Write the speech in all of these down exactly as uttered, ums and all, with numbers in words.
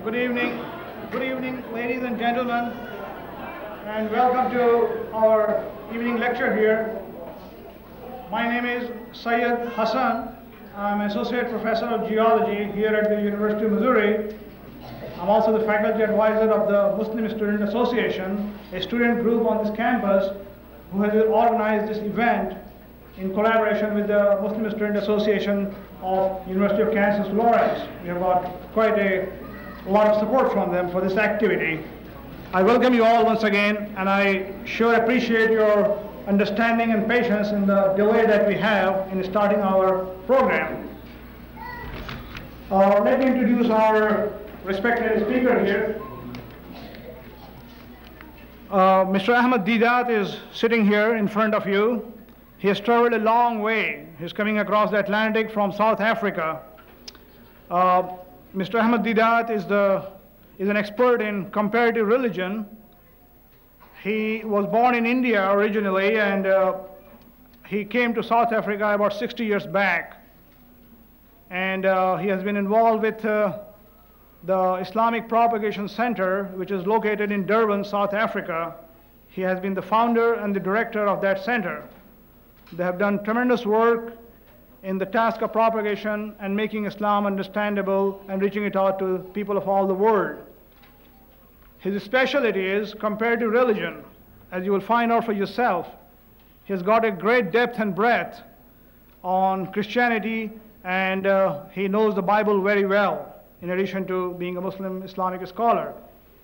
Good evening. Good evening, ladies and gentlemen, and welcome to our evening lecture here. My name is Syed Hassan. I'm Associate Professor of Geology here at the University of Missouri. I'm also the faculty advisor of the Muslim Student Association, a student group on this campus who has organized this event in collaboration with the Muslim Student Association of University of Kansas Lawrence. We have got quite a lot of support from them for this activity. I welcome you all once again, and I sure appreciate your understanding and patience in the delay that we have in starting our program. Uh, let me introduce our respected speaker here. Uh, Mister Ahmed Deedat is sitting here in front of you. He has traveled a long way. He's coming across the Atlantic from South Africa. Uh, Mister Ahmed Deedat is, the, is an expert in comparative religion. He was born in India originally, and uh, he came to South Africa about sixty years back. And uh, he has been involved with uh, the Islamic Propagation Center, which is located in Durban, South Africa. He has been the founder and the director of that center. They have done tremendous work in the task of propagation and making Islam understandable and reaching it out to people of all the world. His specialty is comparative religion, as you will find out for yourself. He has got a great depth and breadth on Christianity, and uh, he knows the Bible very well, in addition to being a Muslim Islamic scholar.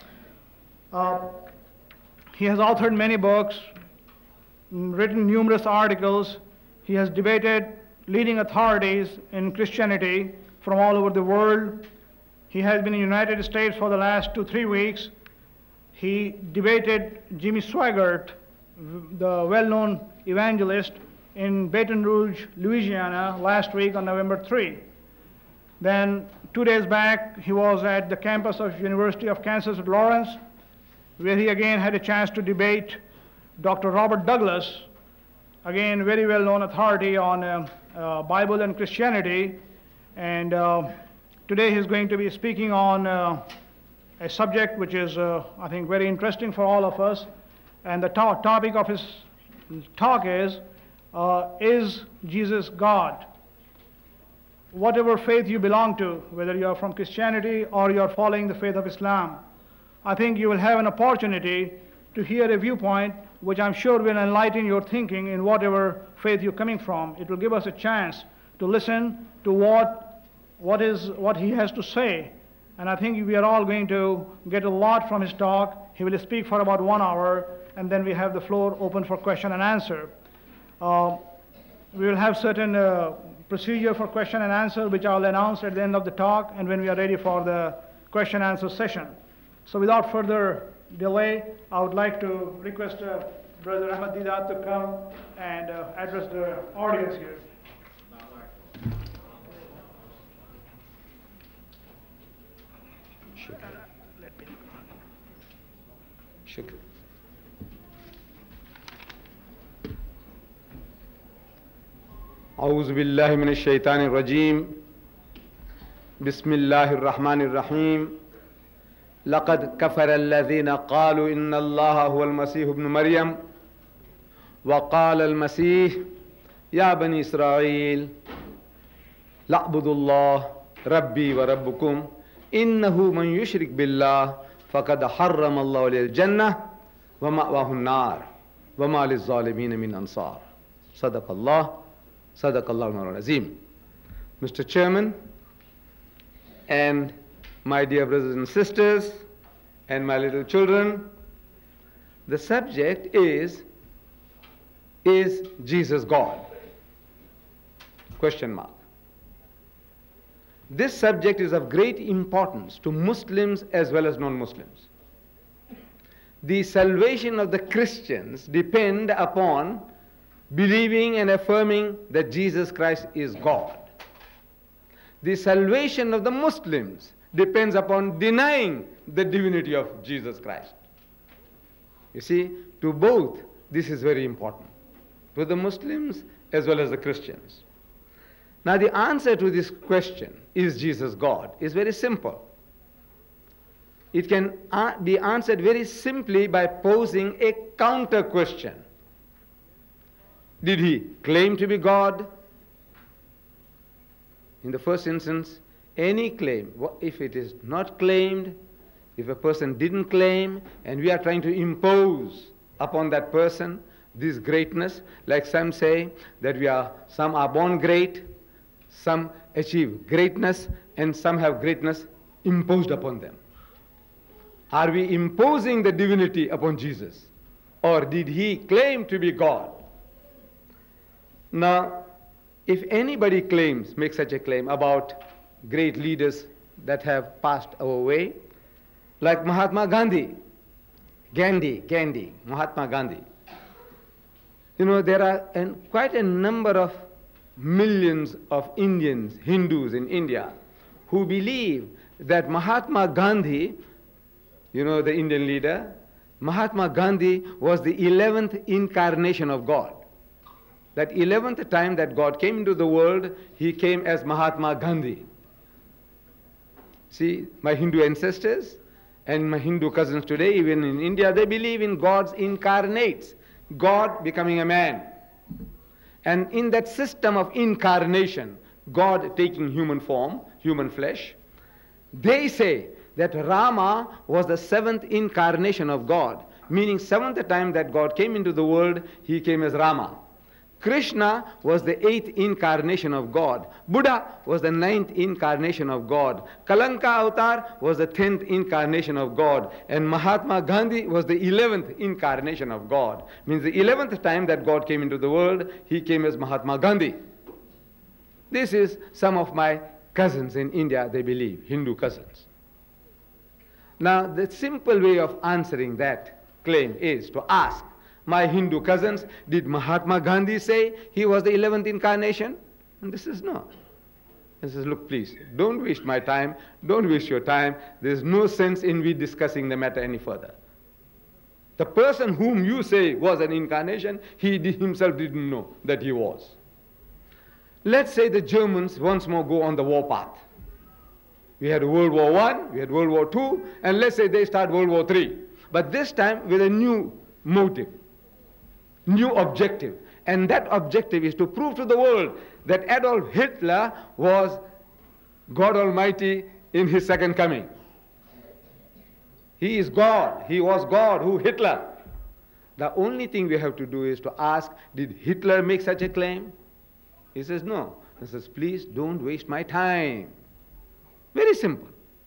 Uh, he has authored many books, written numerous articles. He has debated leading authorities in Christianity from all over the world. He has been in the United States for the last two, three weeks. He debated Jimmy Swaggart, the well-known evangelist, in Baton Rouge, Louisiana, last week on November third. Then, two days back, he was at the campus of University of Kansas at Lawrence, where he again had a chance to debate Doctor Robert Douglas, again very well-known authority on uh, uh, Bible and Christianity. And uh, today he's going to be speaking on uh, a subject which is, uh, I think, very interesting for all of us. And the to topic of his talk is, uh, is Jesus God? Whatever faith you belong to, whether you are from Christianity or you are following the faith of Islam, I think you will have an opportunity to hear a viewpoint which I'm sure will enlighten your thinking in whatever faith you're coming from. It will give us a chance to listen to what, what, is, what he has to say. And I think we are all going to get a lot from his talk. He will speak for about one hour, and then we have the floor open for question and answer. Uh, we will have certain uh, procedure for question and answer, which I'll announce at the end of the talk and when we are ready for the question and answer session. So without further delay, I would like to request uh, Brother Ahmed Deedat to come and uh, address the audience here. Shukr. أعوذ بالله من الشيطان الرجيم بسم الله الرحمن الرحيم لقد كفر الذين قالوا إن الله هو المسيح ابن مريم وقال المسيح يا بني إسرائيل لأعبدوا الله ربي وربكم إنه من يشرك بالله فقد حرم الله عليه الجنة ومأواه النار وما للظالمين من أنصار صدق الله صدق الله العظيم. Mister Chairman, and my dear brothers and sisters, and my little children, the subject is, is Jesus God? Question mark. This subject is of great importance to Muslims as well as non-Muslims. The salvation of the Christians depend upon believing and affirming that Jesus Christ is God. The salvation of the Muslims depends upon denying the divinity of Jesus Christ. You see, to both, this is very important, to the Muslims as well as the Christians. Now, the answer to this question, is Jesus God, is very simple. it can be answered very simply by posing a counter question. Did he claim to be God? In the first instance, any claim, if it is not claimed, if a person didn't claim, and we are trying to impose upon that person this greatness, like some say that we are, some are born great, some achieve greatness, and some have greatness imposed upon them. Are we imposing the divinity upon Jesus? Or did he claim to be God? Now, if anybody claims, makes such a claim about great leaders that have passed our way, like Mahatma Gandhi, Gandhi, Gandhi, Mahatma Gandhi. You know, there are an, quite a number of millions of Indians, Hindus in India, who believe that Mahatma Gandhi, you know, the Indian leader, Mahatma Gandhi was the eleventh incarnation of God. That eleventh time that God came into the world, he came as Mahatma Gandhi. See, my Hindu ancestors and my Hindu cousins today, even in India, they believe in God's incarnates, God becoming a man. And in that system of incarnation, God taking human form, human flesh, they say that Rama was the seventh incarnation of God, meaning seventh time that God came into the world, he came as Rama. Krishna was the eighth incarnation of God. Buddha was the ninth incarnation of God. Kalanka Avatar was the tenth incarnation of God. And Mahatma Gandhi was the eleventh incarnation of God. Means the eleventh time that God came into the world, he came as Mahatma Gandhi. This is some of my cousins in India, they believe, Hindu cousins. Now, the simple way of answering that claim is to ask, my Hindu cousins, did Mahatma Gandhi say he was the eleventh incarnation? And this is no. This is, look, please, don't waste my time, don't waste your time. There's no sense in we discussing the matter any further. The person whom you say was an incarnation, he himself didn't know that he was. Let's say the Germans once more go on the war path. We had World War One, we had World War Two, and let's say they start World War Three. But this time with a new motive, new objective. And that objective is to prove to the world that Adolf Hitler was God Almighty in his second coming. He is God. He was God. Who? Hitler. The only thing we have to do is to ask, did Hitler make such a claim? He says, no. He says, please don't waste my time. Very simple.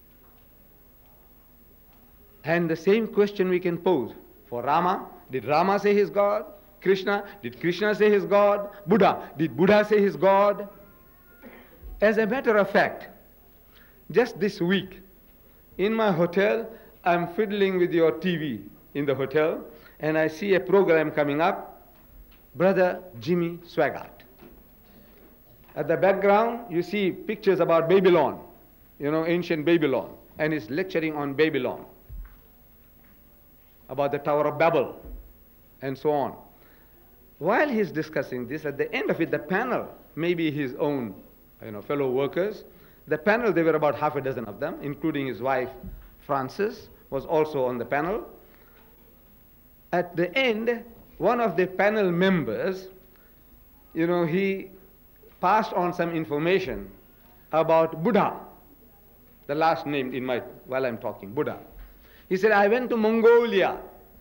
And the same question we can pose for Rama. Did Rama say he's God? Krishna, did Krishna say he's God? Buddha, did Buddha say he's God? As a matter of fact, just this week, in my hotel, I'm fiddling with your T V in the hotel, and I see a program coming up, Brother Jimmy Swaggart. At the background, you see pictures about Babylon, you know, ancient Babylon, and he's lecturing on Babylon, about the Tower of Babel, and so on. While he's discussing this, at the end of it, the panel, maybe his own you know, fellow workers, the panel, there were about half a dozen of them, including his wife, Frances, was also on the panel. At the end, one of the panel members, you know, he passed on some information about Buddha, the last name in my, while I'm talking, Buddha. He said, I went to Mongolia,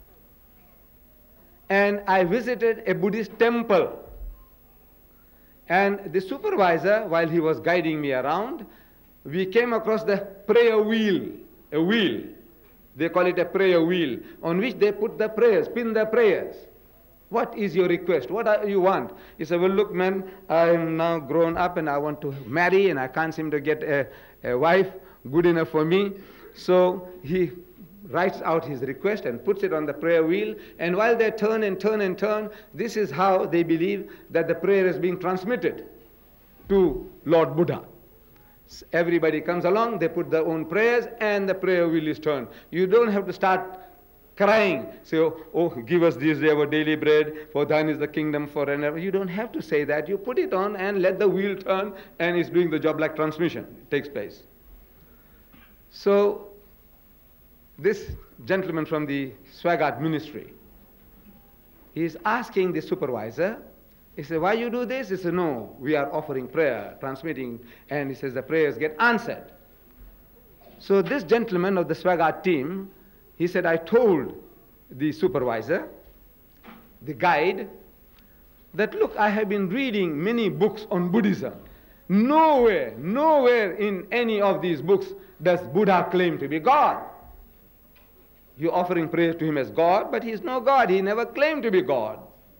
and I visited a Buddhist temple. And the supervisor, while he was guiding me around, we came across the prayer wheel, a wheel. They call it a prayer wheel, on which they put the prayers, pin the prayers. What is your request? What do you want? He said, well, look, man, I'm now grown up and I want to marry and I can't seem to get a, a wife good enough for me. So he writes out his request and puts it on the prayer wheel, and while they turn and turn and turn, this is how they believe that the prayer is being transmitted to Lord Buddha. Everybody comes along, they put their own prayers, and the prayer wheel is turned. You don't have to start crying, say, oh, oh give us this day our daily bread, for thine is the kingdom forever. You don't have to say that. You put it on and let the wheel turn, and it's doing the job like transmission. It takes place. So, this gentleman from the Swagat ministry, he is asking the supervisor, he said, why you do this? He said, no, we are offering prayer, transmitting, and he says the prayers get answered. So this gentleman of the Swagat team, he said, I told the supervisor, the guide, that look, I have been reading many books on Buddhism. Nowhere, nowhere in any of these books does Buddha claim to be God. You're offering prayer to him as God, but he is no God. He never claimed to be God.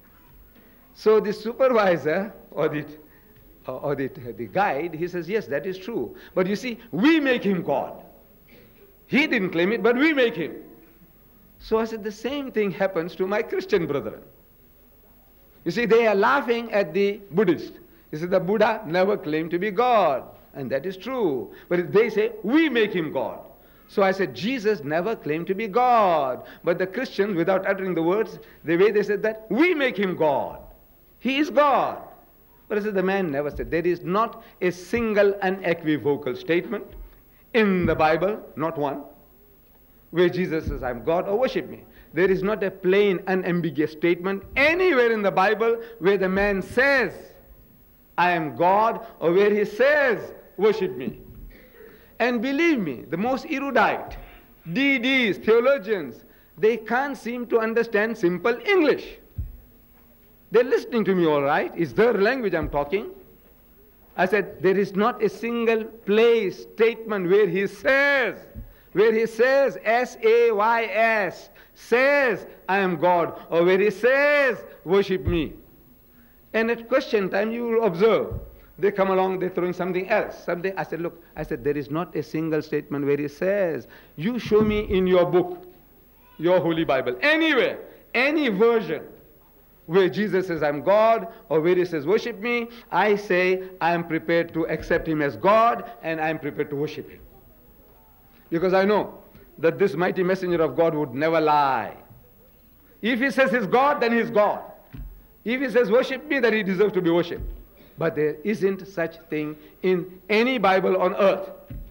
So the supervisor or the, or the, the guide, he says, yes, that is true. But you see, we make him God. He didn't claim it, but we make him. So I said, the same thing happens to my Christian brethren. You see, they are laughing at the Buddhist. He said, the Buddha never claimed to be God. And that is true. But they say, we make him God. So I said, Jesus never claimed to be God. But the Christians, without uttering the words, the way they said that, we make him God. He is God. But I said, the man never said. There is not a single unequivocal statement in the Bible, not one, where Jesus says, I'm God, or worship me. There is not a plain, unambiguous statement anywhere in the Bible where the man says, I am God, or where he says, worship me. And believe me, the most erudite, D Ds, theologians, they can't seem to understand simple English. They're listening to me all right. It's their language I'm talking. I said, there is not a single place, statement where he says, where he says, S A Y S, says, I am God, or where he says, worship me. And at question time, you will observe, they come along, they're throwing something else. Something. I said, look, I said, there is not a single statement where he says, you show me in your book, your Holy Bible, anywhere, any version, where Jesus says, I'm God, or where he says, worship me, I say, I am prepared to accept him as God, and I am prepared to worship him. Because I know that this mighty messenger of God would never lie. If he says he's God, then he's God. If he says worship me, then he deserves to be worshipped. But there isn't such thing in any Bible on earth.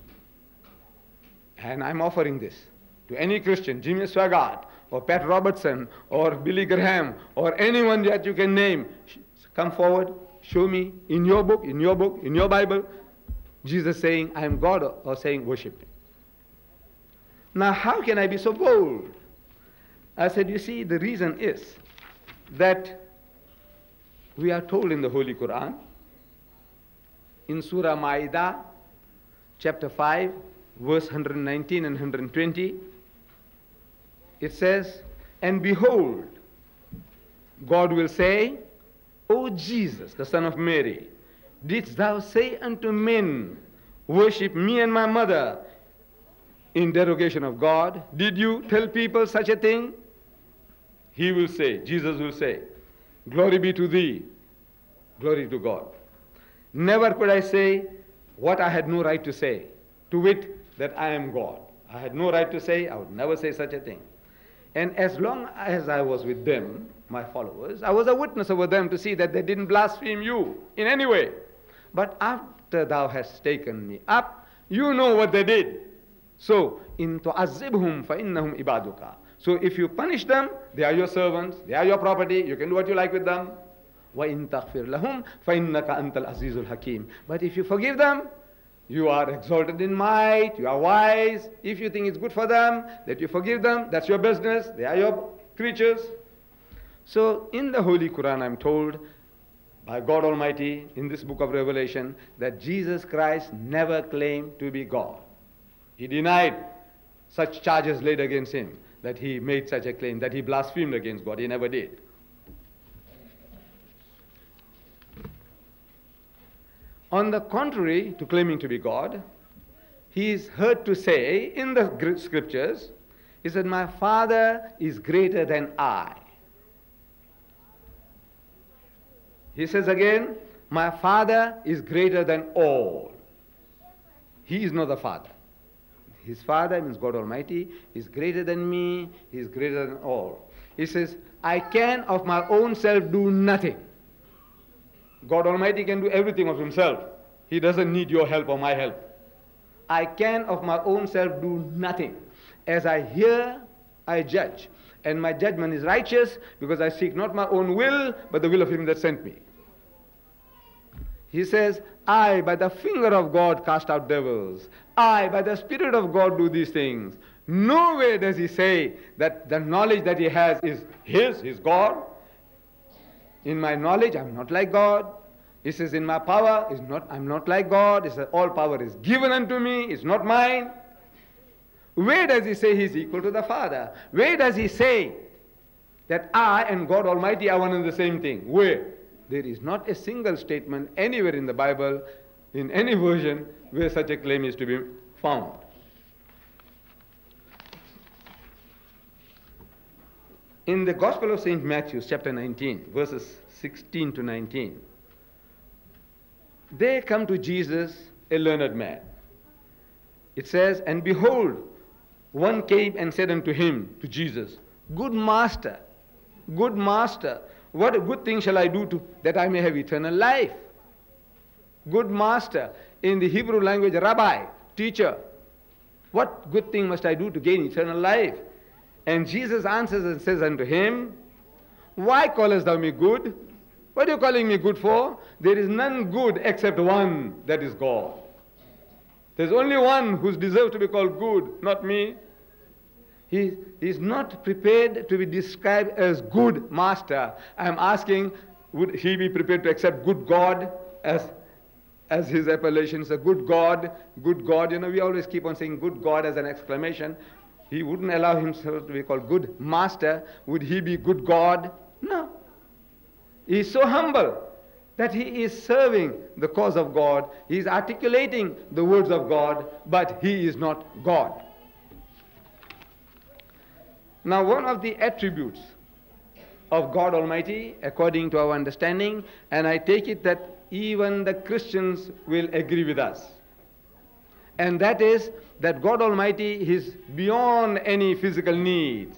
And I'm offering this to any Christian, Jimmy Swaggart, or Pat Robertson, or Billy Graham, or anyone that you can name. Come forward, show me in your book, in your book, in your Bible, Jesus saying, I am God, or saying, worship me. Now, how can I be so bold? I said, you see, the reason is that we are told in the Holy Quran, in Surah Ma'idah, chapter five, verse one hundred nineteen and one hundred twenty, it says, and behold, God will say, O Jesus, the son of Mary, didst thou say unto men, worship me and my mother, in derogation of God? Did you tell people such a thing? He will say, Jesus will say, glory be to thee, glory to God. Never could I say what I had no right to say, to wit, that I am God. I had no right to say, I would never say such a thing. And as long as I was with them, my followers, I was a witness over them to see that they didn't blaspheme you in any way. But after thou hast taken me up, you know what they did. So, in tu'azzibhum fa innahum ibaduka. So if you punish them, they are your servants, they are your property, you can do what you like with them. Wa in taghfir lahum fa innaka antal azizul hakim. But if you forgive them, you are exalted in might, you are wise. If you think it's good for them, that you forgive them, that's your business, they are your creatures. So in the Holy Quran I'm told by God Almighty in this book of Revelation that Jesus Christ never claimed to be God. He denied such charges laid against him, that he made such a claim, that he blasphemed against God. He never did. On the contrary to claiming to be God, he is heard to say in the scriptures, he said, my Father is greater than I. He says again, my Father is greater than all. He is not the Father. His Father means God Almighty, is greater than me, he is greater than all. He says, I can of my own self do nothing. God Almighty can do everything of himself. He doesn't need your help or my help. I can of my own self do nothing. As I hear, I judge. And my judgment is righteous because I seek not my own will, but the will of him that sent me. He says, I, by the finger of God, cast out devils. I, by the Spirit of God, do these things. Nowhere does he say that the knowledge that he has is his, his God. In my knowledge, I'm not like God. He says, in my power, is not, I'm not like God. He says, all power is given unto me, it's not mine. Where does he say he's equal to the Father? Where does he say that I and God Almighty are one and the same thing? Where? There is not a single statement anywhere in the Bible, in any version, where such a claim is to be found. In the Gospel of Saint Matthew, chapter nineteen, verses sixteen to nineteen, there come to Jesus a learned man. It says, and behold, one came and said unto him, to Jesus, Good Master, good Master, what a good thing shall I do to, that I may have eternal life? Good Master, in the Hebrew language, Rabbi, teacher, what good thing must I do to gain eternal life? And Jesus answers and says unto him, Why callest thou me good? What are you calling me good for? There is none good except one, that is God. There's only one who's deserved to be called good, not me. He is not prepared to be described as good master. I'm asking, would he be prepared to accept good God as, as his appellation? A good God, good God. You know, we always keep on saying good God as an exclamation. He wouldn't allow himself to be called good master. Would he be good God? No. He is so humble that he is serving the cause of God. He is articulating the words of God, but he is not God. Now, one of the attributes of God Almighty, according to our understanding, and I take it that even the Christians will agree with us, and that is that God Almighty is beyond any physical needs.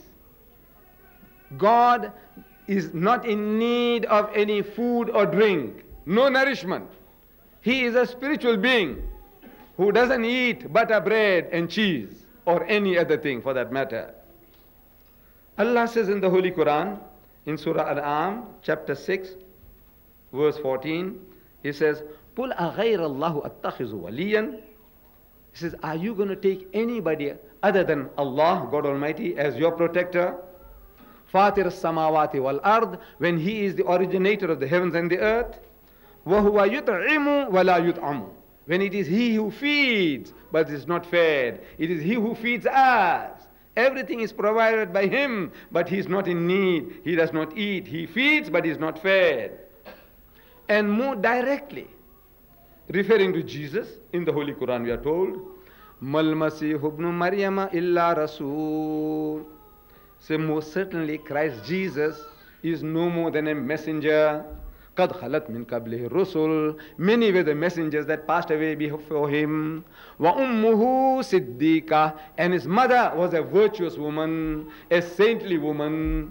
God is not in need of any food or drink, no nourishment. He is a spiritual being who doesn't eat butter, bread, and cheese, or any other thing for that matter. Allah says in the Holy Quran, in Surah Al-An'am, chapter six, verse fourteen, He says, "Qul aghayra Allahu attakhizu waliyan." He says, are you going to take anybody other than Allah, God Almighty, as your protector? Fatir as-samawati wal-ard, when He is the originator of the heavens and the earth. وَهُوَ يُطْعِمُ وَلَا يُطْعَمُ, when it is He who feeds, but is not fed. It is He who feeds us. Everything is provided by Him, but He is not in need. He does not eat. He feeds, but is not fed. And more directly, referring to Jesus, in the Holy Quran we are told, Mal Masih ibn Maryam illa Rasul. So most certainly Christ Jesus is no more than a messenger. Qad khalat min qablihi rusul. Many were the messengers that passed away before him. Wa ummuhu siddiqa, and his mother was a virtuous woman, a saintly woman.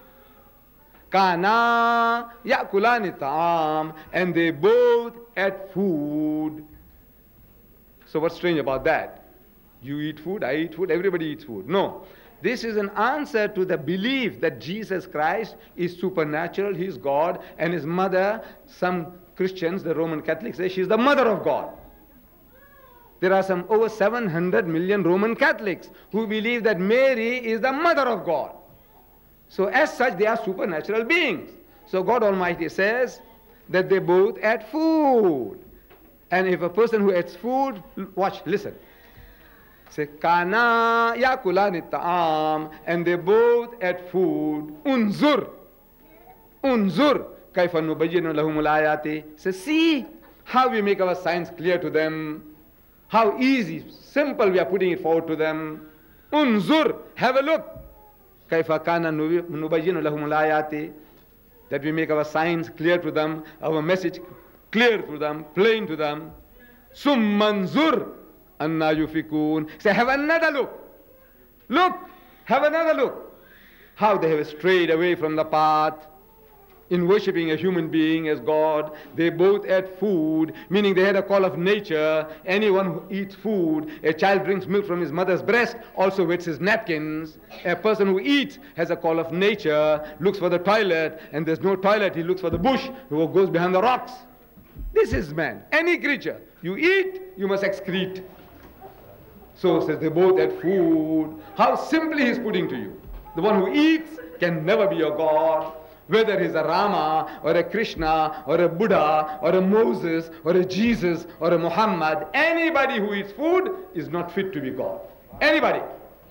Kana ya'kulani ta'am, and they both ate food. So what's strange about that? You eat food, I eat food, everybody eats food. No. This is an answer to the belief that Jesus Christ is supernatural, He is God, and His mother, some Christians, the Roman Catholics, say she is the mother of God. There are some over seven hundred million Roman Catholics who believe that Mary is the mother of God. So as such, they are supernatural beings. So God Almighty says that they both ate food. And if a person who eats food, watch, listen. Say, Kana yakulani ta'am, and they both ate food. Unzur, unzur, kaifa nubayyinu lahumul ayati. Say, see how we make our signs clear to them. How easy, simple we are putting it forward to them. Unzur, have a look. Kaifa kana nubayyinu lahumul ayati. That we make our signs clear to them, our message clear to them, plain to them. Summanzur anna yufikun. Say, have another look. Look, have another look. How they have strayed away from the path. in worshipping a human being as God. They both ate food, meaning they had a call of nature. Anyone who eats food, a child drinks milk from his mother's breast, also wets his napkins. A person who eats has a call of nature, looks for the toilet, and there's no toilet, he looks for the bush, who goes behind the rocks. This is man. Any creature. You eat, you must excrete. So says they both ate food. How simply he's putting to you. The one who eats can never be a God. Whether he's a Rama or a Krishna or a Buddha or a Moses or a Jesus or a Muhammad, anybody who eats food is not fit to be God. Anybody.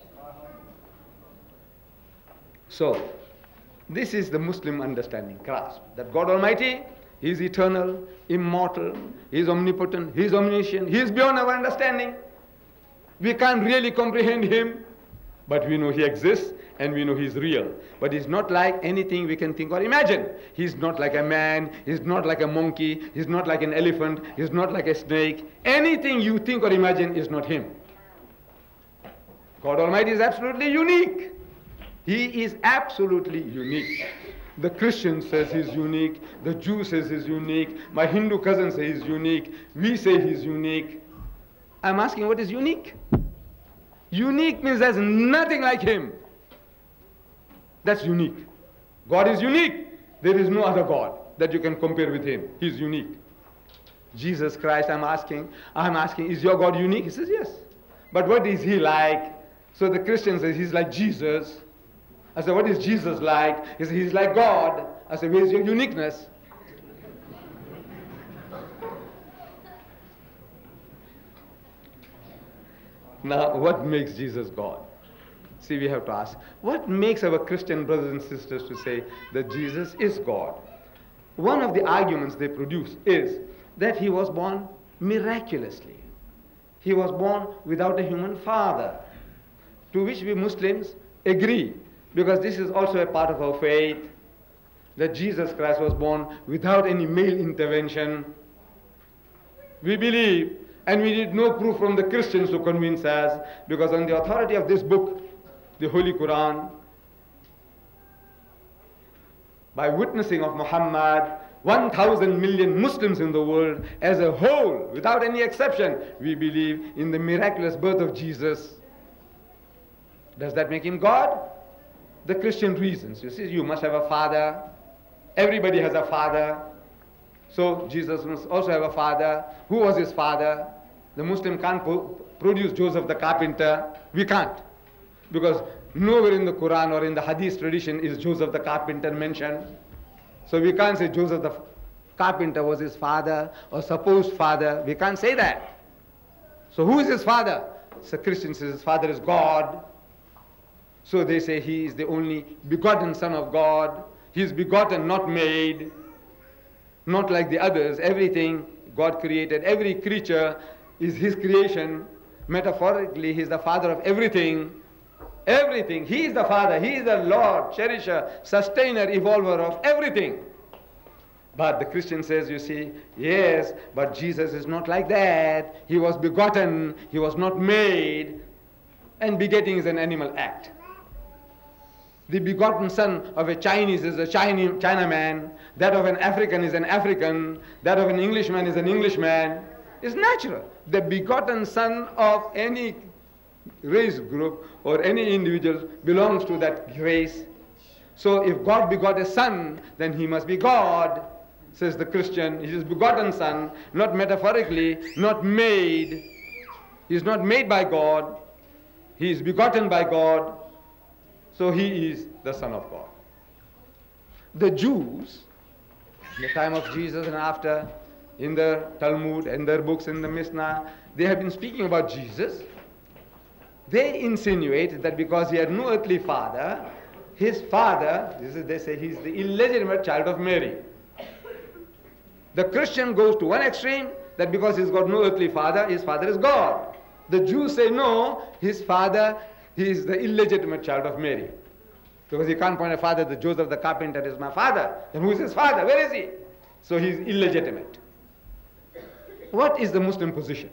So, this is the Muslim understanding, grasp, that God Almighty, He is eternal, immortal, He is omnipotent, He is omniscient, He is beyond our understanding. We can't really comprehend Him, but we know He exists and we know He's real. But He's not like anything we can think or imagine. He's not like a man, He's not like a monkey, He's not like an elephant, He's not like a snake. Anything you think or imagine is not Him. God Almighty is absolutely unique. He is absolutely unique. The Christian says He's unique, the Jew says He's unique, my Hindu cousin says He's unique, we say He's unique. I'm asking, what is unique? Unique means there's nothing like Him. That's unique. God is unique. There is no other God that you can compare with Him. He's unique. Jesus Christ, I'm asking, I'm asking, is your God unique? He says, yes. But what is He like? So the Christian says He's like Jesus. I said, what is Jesus like? He says, He's like God. I said, where's your uniqueness? Now, what makes Jesus God? See, we have to ask, what makes our Christian brothers and sisters to say that Jesus is God? One of the arguments they produce is that He was born miraculously. He was born without a human father, to which we Muslims agree, because this is also a part of our faith, that Jesus Christ was born without any male intervention. We believe, and we need no proof from the Christians to convince us, because on the authority of this book, the Holy Quran, by witnessing of Muhammad, one thousand million Muslims in the world as a whole, without any exception, we believe in the miraculous birth of Jesus. Does that make Him God? The Christian reasons. You see, you must have a father. Everybody has a father. So Jesus must also have a father. Who was his father? The Muslim can't produce Joseph the carpenter. We can't. Because nowhere in the Quran or in the Hadith tradition is Joseph the carpenter mentioned. So we can't say Joseph the carpenter was his father or supposed father. We can't say that. So who is his father? So Christian says his father is God. So they say He is the only begotten Son of God. He is begotten, not made. Not like the others. Everything God created, every creature is His creation. Metaphorically, He is the Father of everything. Everything. He is the Father. He is the Lord, cherisher, sustainer, evolver of everything. But the Christian says, you see, yes, but Jesus is not like that. He was begotten. He was not made. And begetting is an animal act. The begotten son of a Chinese is a Chinese Chinaman. That of an African is an African. That of an Englishman is an Englishman. It's natural. The begotten son of any race group or any individual belongs to that race. So if God begot a son, then He must be God, says the Christian. He is begotten son, not metaphorically, not made. He is not made by God. He is begotten by God. So He is the Son of God. The Jews, in the time of Jesus and after, in the Talmud, in their books, in the Mishnah, they have been speaking about Jesus. They insinuate that because He had no earthly father, His father, this is, they say He is the illegitimate child of Mary. The Christian goes to one extreme, that because He's got no earthly father, His father is God. The Jews say no, His father, He is the illegitimate child of Mary. Because He can't point a father that Joseph the carpenter is my father. Then who is his father? Where is he? So he is illegitimate. What is the Muslim position?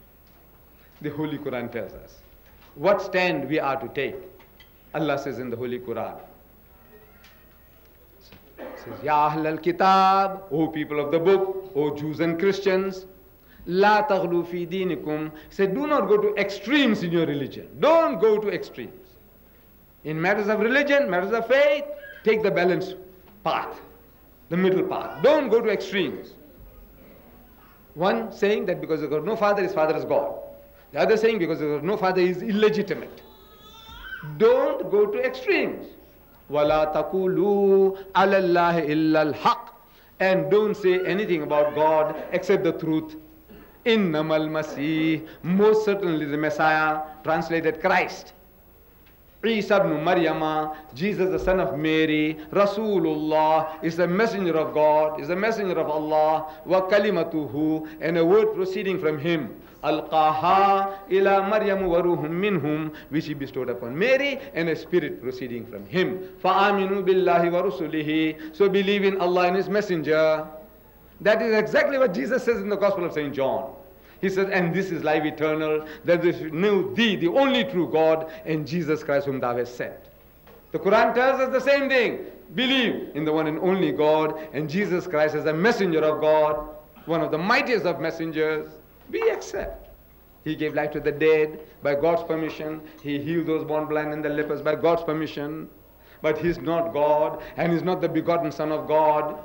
The Holy Quran tells us what stand we are to take. Allah says in the Holy Quran, says, Ya Ahl al-Kitab, O people of the book, O Jews and Christians, La taghlu fi dinikum. He said, do not go to extremes in your religion. Don't go to extremes. In matters of religion, matters of faith, take the balanced path, the middle path. Don't go to extremes. One saying that because there is no father, his father is God. The other saying because there is no father, he is illegitimate. Don't go to extremes. وَلَا تَقُولُوا عَلَى اللَّهِ إِلَّا الْحَقِّ. And don't say anything about God except the truth. إِنَّمَا الْمَسِيحِ. Most certainly the Messiah, translated Christ. Isa ibn Maryama, Jesus the son of Mary, Rasulullah, is a messenger of God, is a messenger of Allah, wa kalimatuhu, and a word proceeding from him. Alqaha ila Maryam wa ruhum minhum, which he bestowed upon Mary, and a spirit proceeding from him. Fa'aminu billahi wa rusulihi. So believe in Allah and his messenger. That is exactly what Jesus says in the Gospel of Saint John. He says, and this is life eternal, that they should know thee, the only true God, and Jesus Christ whom thou hast sent. The Quran tells us the same thing. Believe in the one and only God, and Jesus Christ as a messenger of God, one of the mightiest of messengers. We accept. He gave life to the dead by God's permission. He healed those born blind and the lepers by God's permission. But he's not God, and he's not the begotten Son of God.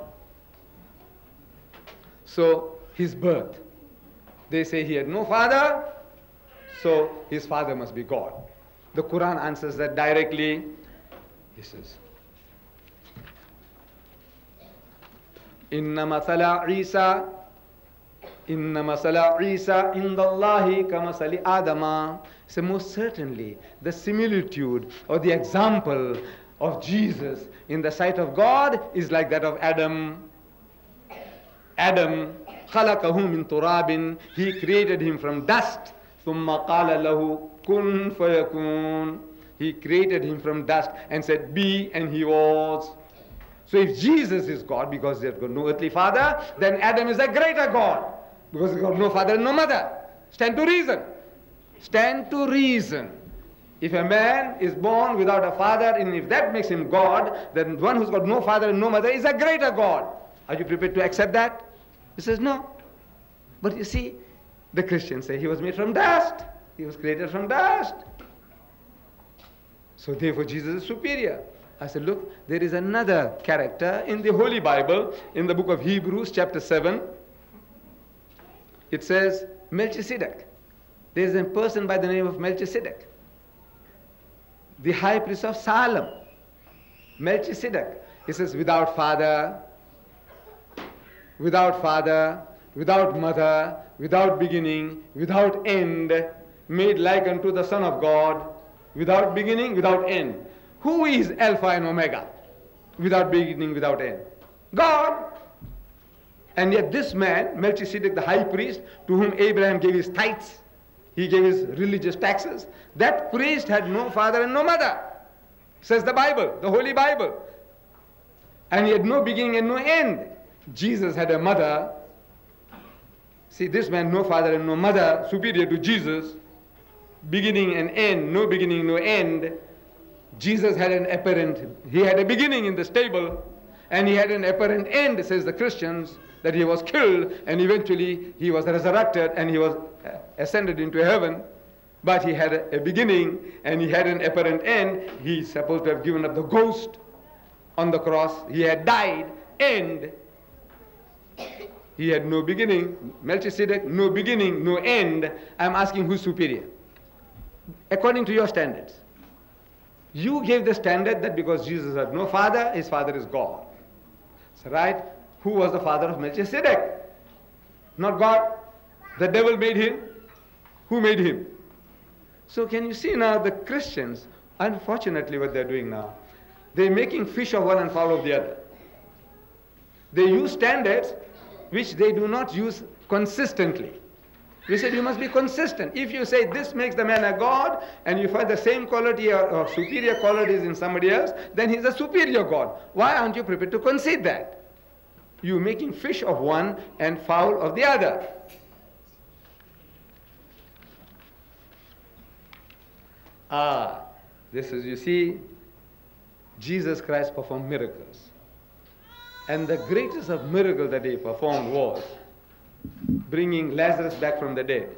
So, his birth. They say he had no father, so his father must be God. The Quran answers that directly. He says, Inna masala Isa, Inna masala Isa indallahi kamasali Adama. So most certainly the similitude or the example of Jesus in the sight of God is like that of Adam. Adam, خلقه من تراب, he created him from dust. ثم قال له كن فيكون, he created him from dust and said be, and he was. So if Jesus is God because he has got no earthly father, then Adam is a greater God because he has got no father and no mother. Stand to reason. Stand to reason. If a man is born without a father, and if that makes him God, then one who's got no father and no mother is a greater God. Are you prepared to accept that? He says, no. But you see, the Christians say he was made from dust. He was created from dust. So therefore Jesus is superior. I said, look, there is another character in the Holy Bible, in the book of Hebrews chapter seven. It says Melchizedek. There is a person by the name of Melchizedek, the high priest of Salem. Melchizedek. He says, without father, without father, without mother, without beginning, without end, made like unto the Son of God, without beginning, without end. Who is Alpha and Omega? Without beginning, without end. God. And yet this man, Melchizedek, the high priest, to whom Abraham gave his tithes, he gave his religious taxes, that priest had no father and no mother, says the Bible, the Holy Bible. And he had no beginning and no end. Jesus had a mother. See, this man, no father and no mother, superior to Jesus, beginning and end, no beginning, no end. Jesus had an apparent, he had a beginning in the stable, and he had an apparent end, says the Christians, that he was killed, and eventually he was resurrected, and he was ascended into heaven. But he had a, a beginning, and he had an apparent end. He's supposed to have given up the ghost on the cross. He had died, end. He had no beginning. Melchizedek, no beginning, no end. I'm asking who's superior? According to your standards. You gave the standard that because Jesus had no father, his father is God. So, right? Who was the father of Melchizedek? Not God. The devil made him. Who made him? So can you see now the Christians, unfortunately what they're doing now, they're making fish of one and fowl of the other. They use standards which they do not use consistently. We said you must be consistent. If you say this makes the man a God, and you find the same quality or, or superior qualities in somebody else, then he's a superior God. Why aren't you prepared to concede that? You're making fish of one and fowl of the other. Ah, this is, you see, Jesus Christ performed miracles. And the greatest of miracles that he performed was bringing Lazarus back from the dead.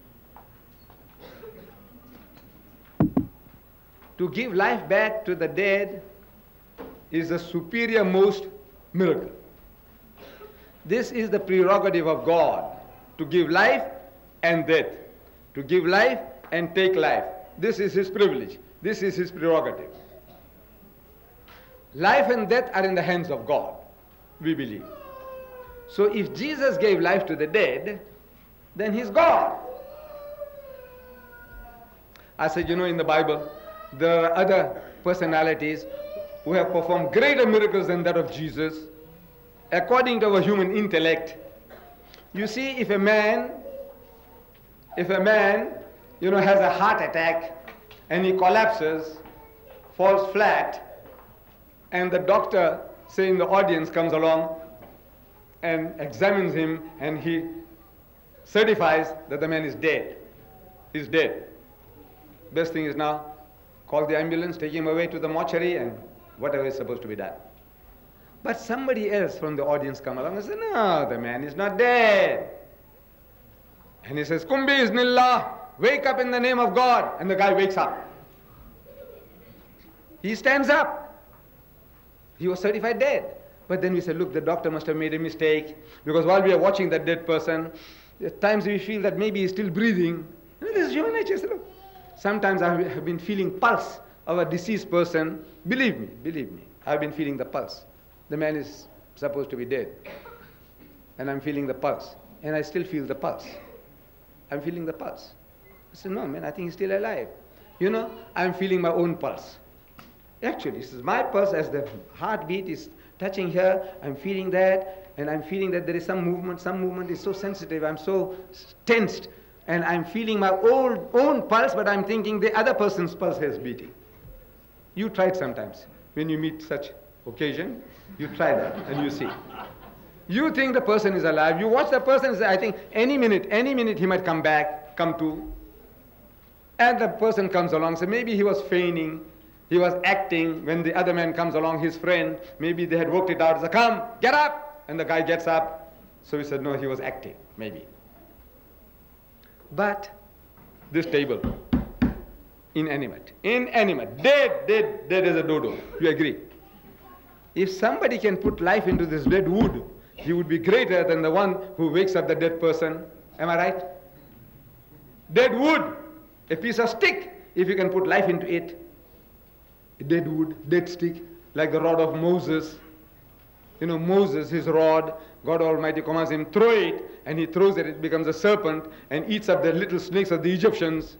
To give life back to the dead is the superior most miracle. This is the prerogative of God, to give life and death, to give life and take life. This is his privilege. This is his prerogative. Life and death are in the hands of God, we believe. So if Jesus gave life to the dead, then he's God. I said, you know, in the Bible, there are other personalities who have performed greater miracles than that of Jesus, according to our human intellect. You see, if a man, if a man, you know, has a heart attack and he collapses, falls flat, and the doctor, say in the audience, comes along and examines him, and he certifies that the man is dead. He's dead. Best thing is now, call the ambulance, take him away to the mortuary, and whatever is supposed to be done. But somebody else from the audience come along and say, no, the man is not dead. And he says, Kum bi-iznillah, wake up in the name of God. And the guy wakes up. He stands up. He was certified dead. But then we said, look, the doctor must have made a mistake, because while we are watching that dead person, at times we feel that maybe he's still breathing. You know, this is human nature. Look. Sometimes I have been feeling pulse of a deceased person. Believe me, believe me, I've been feeling the pulse. The man is supposed to be dead, and I'm feeling the pulse, and I still feel the pulse. I'm feeling the pulse. I said, no, man, I think he's still alive. You know, I'm feeling my own pulse. Actually, this is my pulse. As the heartbeat is touching here, I'm feeling that, and I'm feeling that there is some movement. Some movement is so sensitive, I'm so tensed, and I'm feeling my own, own pulse, but I'm thinking the other person's pulse is beating. You try it sometimes. When you meet such occasion, you try that and you see. You think the person is alive. You watch the person and say, I think any minute, any minute he might come back, come to. And the person comes along, so maybe he was feigning, he was acting. When the other man comes along, his friend, maybe they had worked it out. He said, come, get up. And the guy gets up. So he said, no, he was acting, maybe. But this table, inanimate, inanimate, dead, dead, dead as a dodo. You agree? If somebody can put life into this dead wood, he would be greater than the one who wakes up the dead person. Am I right? Dead wood, a piece of stick, if you can put life into it. Dead wood, dead stick, like the rod of Moses. You know, Moses, his rod, God Almighty commands him, throw it, and he throws it, it becomes a serpent, and eats up the little snakes of the Egyptians.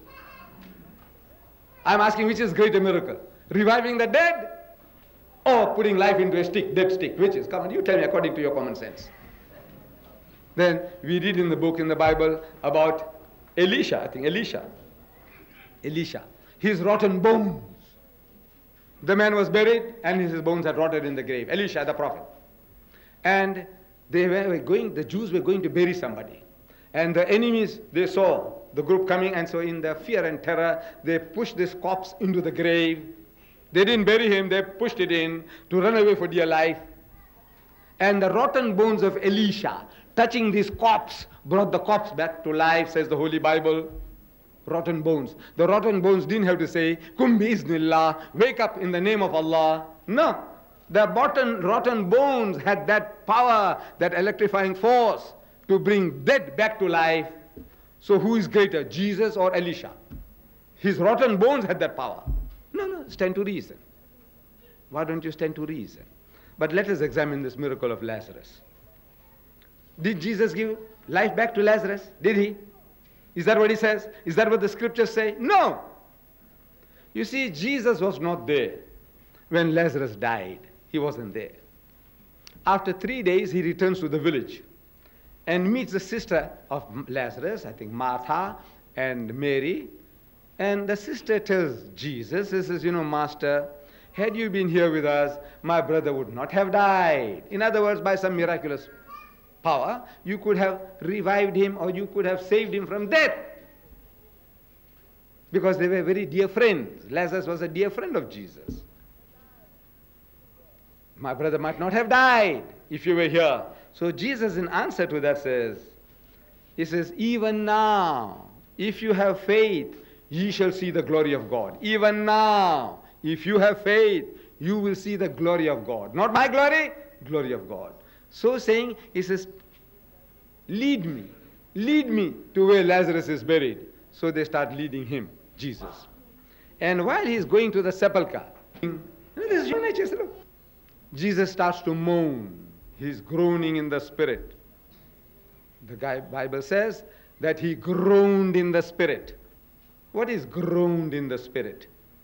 I'm asking, which is greater miracle? Reviving the dead, or putting life into a stick, dead stick? Which is? Come on, you tell me according to your common sense. Then we read in the book, in the Bible, about Elisha, I think, Elisha. Elisha. His rotten bones. The man was buried, and his bones had rotted in the grave. Elisha, the prophet. And they were going, the Jews were going to bury somebody. And the enemies, they saw the group coming, and so in their fear and terror, they pushed this corpse into the grave. They didn't bury him, they pushed it in to run away for dear life. And the rotten bones of Elisha, touching this corpse, brought the corpse back to life, says the Holy Bible. Rotten bones. The rotten bones didn't have to say, Kum bi-iznillah, wake up in the name of Allah. No. The rotten, rotten bones had that power, that electrifying force to bring dead back to life. So who is greater, Jesus or Elisha? His rotten bones had that power. No, no, stand to reason. Why don't you stand to reason? But let us examine this miracle of Lazarus. Did Jesus give life back to Lazarus? Did he? Is that what he says? Is that what the scriptures say? No. You see, Jesus was not there when Lazarus died. He wasn't there. After three days, he returns to the village and meets the sister of Lazarus, I think Martha and Mary. And the sister tells Jesus, she says, you know, Master, had you been here with us, my brother would not have died. In other words, by some miraculous power, you could have revived him, or you could have saved him from death. Because they were very dear friends. Lazarus was a dear friend of Jesus. my brother might not have died if you were here. So Jesus, in answer to that, says, he says, even now, if you have faith, ye shall see the glory of God. Even now, if you have faith, you will see the glory of God. Not my glory, glory of God. So saying, he says, lead me, lead me to where Lazarus is buried. So they start leading him, Jesus. And while he is going to the sepulchre, this is human nature. Jesus starts to moan. He's groaning in the spirit. The guy, Bible says that he groaned in the spirit. What is groaned in the spirit?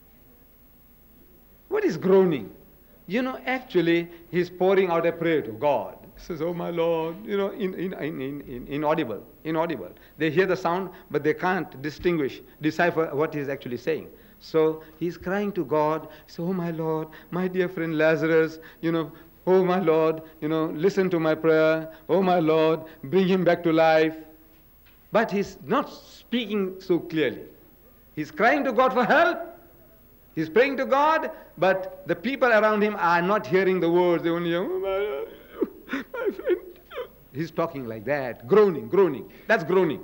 What is groaning? You know, actually, he's pouring out a prayer to God. He says, oh my Lord, you know, in, in, in, in, inaudible, inaudible. They hear the sound, but they can't distinguish, decipher what he's actually saying. So he's crying to God, so, oh my Lord, my dear friend Lazarus, you know, oh my Lord, you know, listen to my prayer. Oh my Lord, bring him back to life. But he's not speaking so clearly. He's crying to God for help. He's praying to God, but the people around him are not hearing the words. They only hear, oh my, my friend. He's talking like that, groaning, groaning. That's groaning.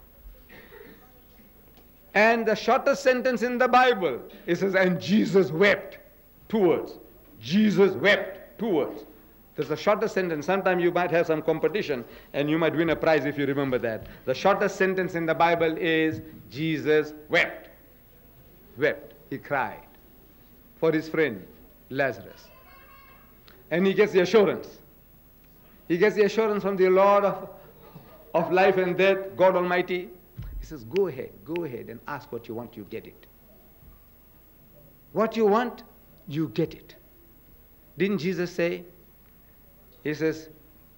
And the shortest sentence in the Bible, it says, and Jesus wept. Two words. Jesus wept. Two words. That's the shortest sentence. Sometime you might have some competition and you might win a prize if you remember that. The shortest sentence in the Bible is Jesus wept. Wept. He cried for his friend Lazarus. And he gets the assurance. He gets the assurance from the Lord of, of life and death, God Almighty. He says, go ahead, go ahead and ask what you want, you get it. What you want, you get it. Didn't Jesus say? He says,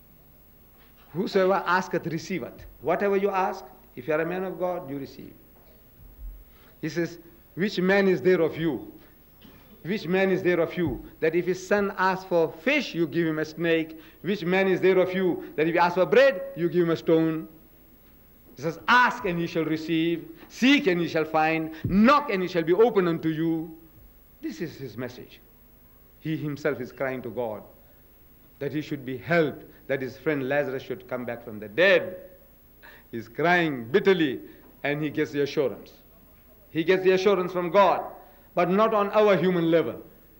whosoever asketh, receiveth. Whatever you ask, if you are a man of God, you receive. He says, which man is there of you? Which man is there of you that if his son asks for fish, you give him a snake? Which man is there of you that if he asks for bread, you give him a stone? He says, ask and ye shall receive, seek and ye shall find, knock and it shall be opened unto you. This is his message. He himself is crying to God that he should be helped, that his friend Lazarus should come back from the dead. He's crying bitterly and he gets the assurance. He gets the assurance from God, but not on our human level.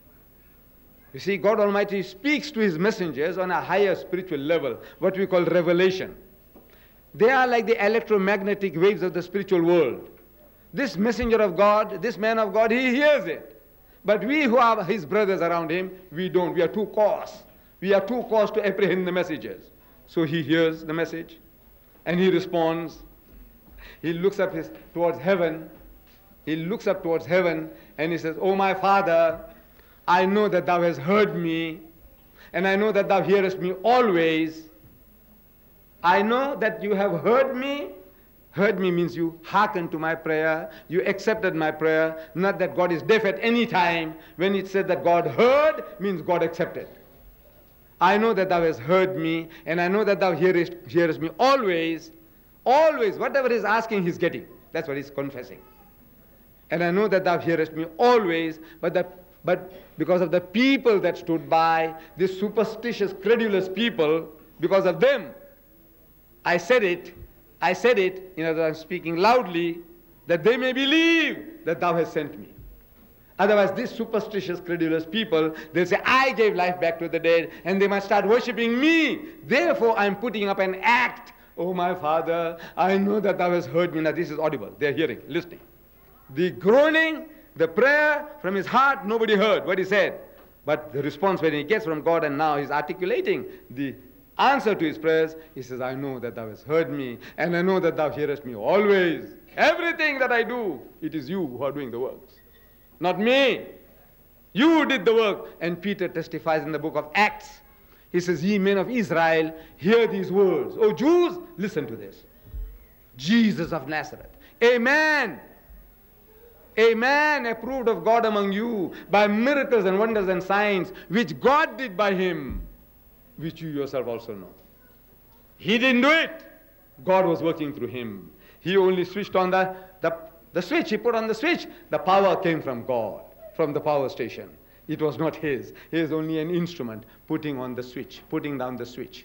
You see, God Almighty speaks to his messengers on a higher spiritual level, what we call revelation. They are like the electromagnetic waves of the spiritual world. This messenger of God, this man of God, he hears it. But we who are his brothers around him, we don't. We are too coarse. We are too coarse to apprehend the messages. So he hears the message and he responds. He looks up his, towards heaven. He looks up towards heaven and he says, oh my Father, I know that thou hast heard me and I know that thou hearest me always. I know that you have heard me. Heard me means you hearkened to my prayer, you accepted my prayer, not that God is deaf at any time. When it said that God heard, means God accepted. I know that thou hast heard me, and I know that thou hearest, hearest me always, always, whatever he's asking, he's getting. That's what he's confessing. And I know that thou hearest me always, but, the, but because of the people that stood by, these superstitious, credulous people, because of them, I said it, I said it, in other words, I'm speaking loudly, that they may believe that thou hast sent me. Otherwise, these superstitious, credulous people, they'll say, I gave life back to the dead, and they must start worshipping me. Therefore, I'm putting up an act. Oh, my Father, I know that thou hast heard me. Now, this is audible. They're hearing, listening. The groaning, the prayer from his heart, nobody heard what he said. But the response when he gets from God, and now he's articulating the answer to his prayers, he says, I know that thou hast heard me, and I know that thou hearest me always. Everything that I do, it is you who are doing the works, not me. You did the work. And Peter testifies in the book of Acts. He says, ye men of Israel, hear these words. O Jews, listen to this. Jesus of Nazareth, a man, a man approved of God among you by miracles and wonders and signs, which God did by him, which you yourself also know. He didn't do it. God was working through him. He only switched on the, the, the switch. He put on the switch. The power came from God, from the power station. It was not his. He is only an instrument putting on the switch, putting down the switch.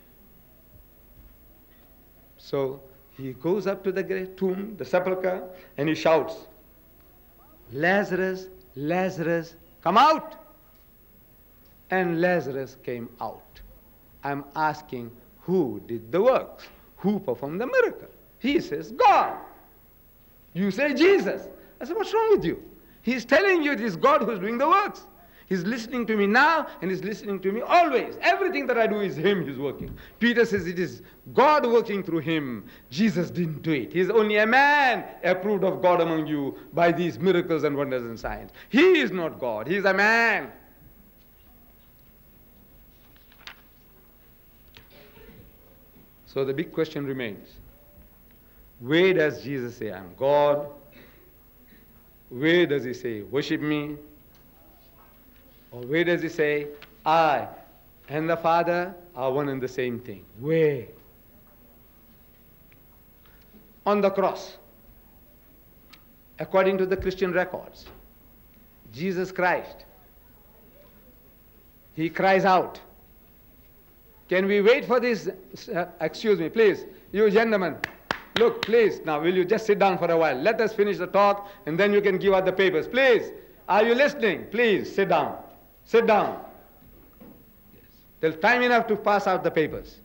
So he goes up to the grave, tomb, the sepulchre, and he shouts, Lazarus, Lazarus, come out! And Lazarus came out. I'm asking, who did the works? Who performed the miracle? He says, God. You say Jesus. I said, what's wrong with you? He's telling you it is God who's doing the works. He's listening to me now, and he's listening to me always. Everything that I do is him who's working. Peter says it is God working through him. Jesus didn't do it. He's only a man approved of God among you by these miracles and wonders and signs. He is not God. He is a man. So the big question remains. Where does Jesus say, I'm God? Where does he say, worship me? Or where does he say, I and the Father are one and the same thing? Where? On the cross, according to the Christian records, Jesus Christ, he cries out. Can we wait for this? Uh, excuse me, please, you gentlemen. Look, please, now will you just sit down for a while? Let us finish the talk and then you can give out the papers. Please, are you listening? Please, sit down. Sit down. Yes. Till time enough to pass out the papers.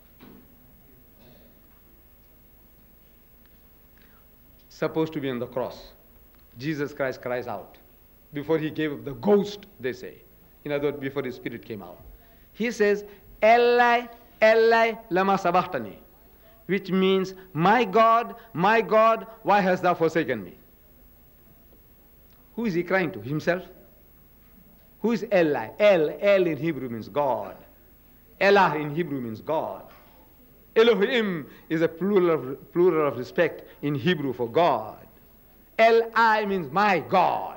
Supposed to be on the cross. Jesus Christ cries out. Before he gave up the ghost, they say. In other words, before his spirit came out. He says, Eli, Eli, lama sabachthani. Which means, my God, my God, why hast thou forsaken me? Who is he crying to? Himself? Who is Eli? El, El in Hebrew means God. Elah in Hebrew means God. Elohim is a plural of, plural of respect in Hebrew for God. Eli means my God.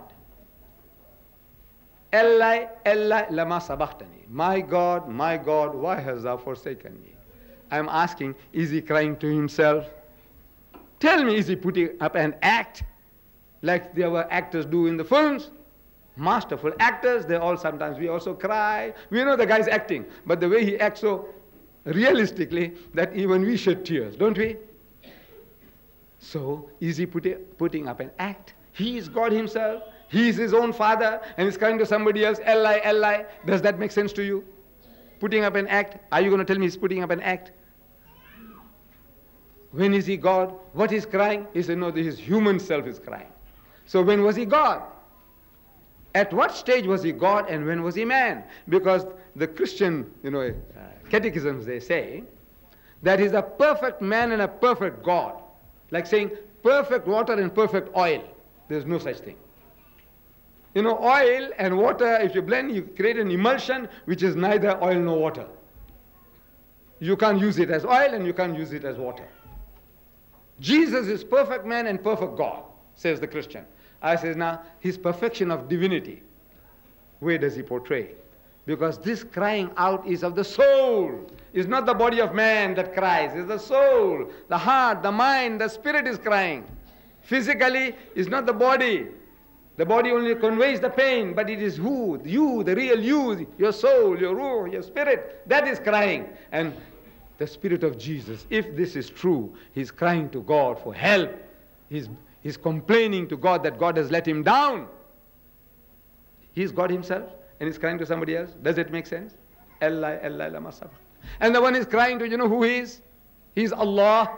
Eli, Eli, lama sabachthani. My God, my God, why hast thou forsaken me? I'm asking, is he crying to himself? Tell me, is he putting up an act like the other actors do in the films? Masterful actors, they all sometimes, we also cry. We know the guy's acting, but the way he acts so realistically that even we shed tears, don't we? So, is he put, putting up an act? He is God himself. He is his own father, and he's crying to somebody else, Eli, Eli. Does that make sense to you? Putting up an act? Are you going to tell me he's putting up an act? When is he God? What is crying? He said, no, his human self is crying. So when was he God? At what stage was he God and when was he man? Because the Christian, you know, uh, catechisms, they say that he's a perfect man and a perfect God. Like saying perfect water and perfect oil. There's no such thing. You know, oil and water, if you blend, you create an emulsion which is neither oil nor water. You can't use it as oil and you can't use it as water. Jesus is perfect man and perfect God, says the Christian. I say now, his perfection of divinity, where does he portray? Because this crying out is of the soul. It's not the body of man that cries. It's the soul, the heart, the mind, the spirit is crying. Physically, it's not the body. The body only conveys the pain, but it is who, you, the real you, your soul, your ruh, your spirit, that is crying. And the Spirit of Jesus, if this is true, he's crying to God for help. He's, he's complaining to God that God has let him down. He's God himself, and he's crying to somebody else. Does it make sense? Eli, Eli, lama sabachthani. And the one is crying to, you know who he is? He's Allah.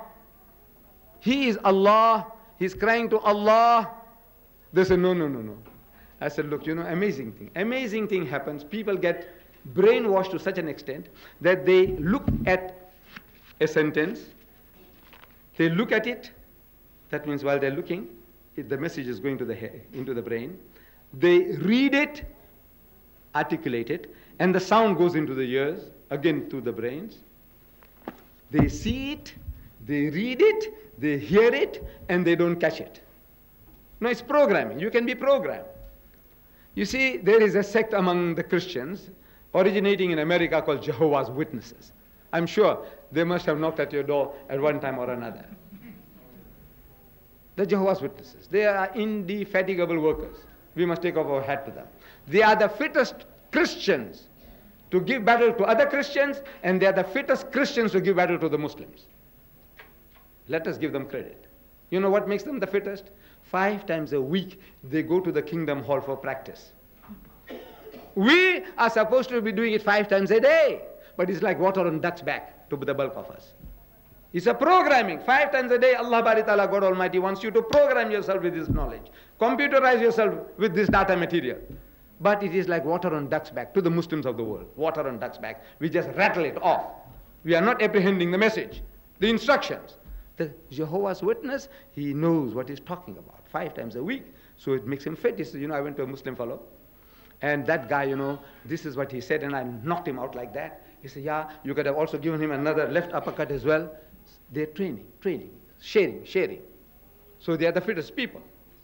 He is Allah. He's crying to Allah. They said, no, no, no, no. I said, look, you know, amazing thing. Amazing thing happens. People get brainwashed to such an extent that they look at a sentence, they look at it, that means while they're looking, it, the message is going to the head, into the brain. They read it, articulate it, and the sound goes into the ears, again to the brains. They see it, they read it, they hear it, and they don't catch it. No, it's programming. You can be programmed. You see, there is a sect among the Christians originating in America called Jehovah's Witnesses. I'm sure they must have knocked at your door at one time or another. The Jehovah's Witnesses, they are indefatigable workers. We must take off our hat to them. They are the fittest Christians to give battle to other Christians, and they are the fittest Christians to give battle to the Muslims. Let us give them credit. You know what makes them the fittest? Five times a week they go to the Kingdom Hall for practice. We are supposed to be doing it five times a day, but it's like water on duck's back to the bulk of us. It's a programming. Five times a day, Allah Bari Ta'ala, God Almighty, wants you to program yourself with this knowledge. Computerize yourself with this data material. But it is like water on duck's back to the Muslims of the world. Water on duck's back. We just rattle it off. We are not apprehending the message, the instructions. The Jehovah's Witness, he knows what he's talking about. Five times a week. So it makes him fit. He says, you know, I went to a Muslim fellow. And that guy, you know, this is what he said, and I knocked him out like that. He said, yeah, you could have also given him another left uppercut as well. They're training, training, sharing, sharing. So they are the fittest people.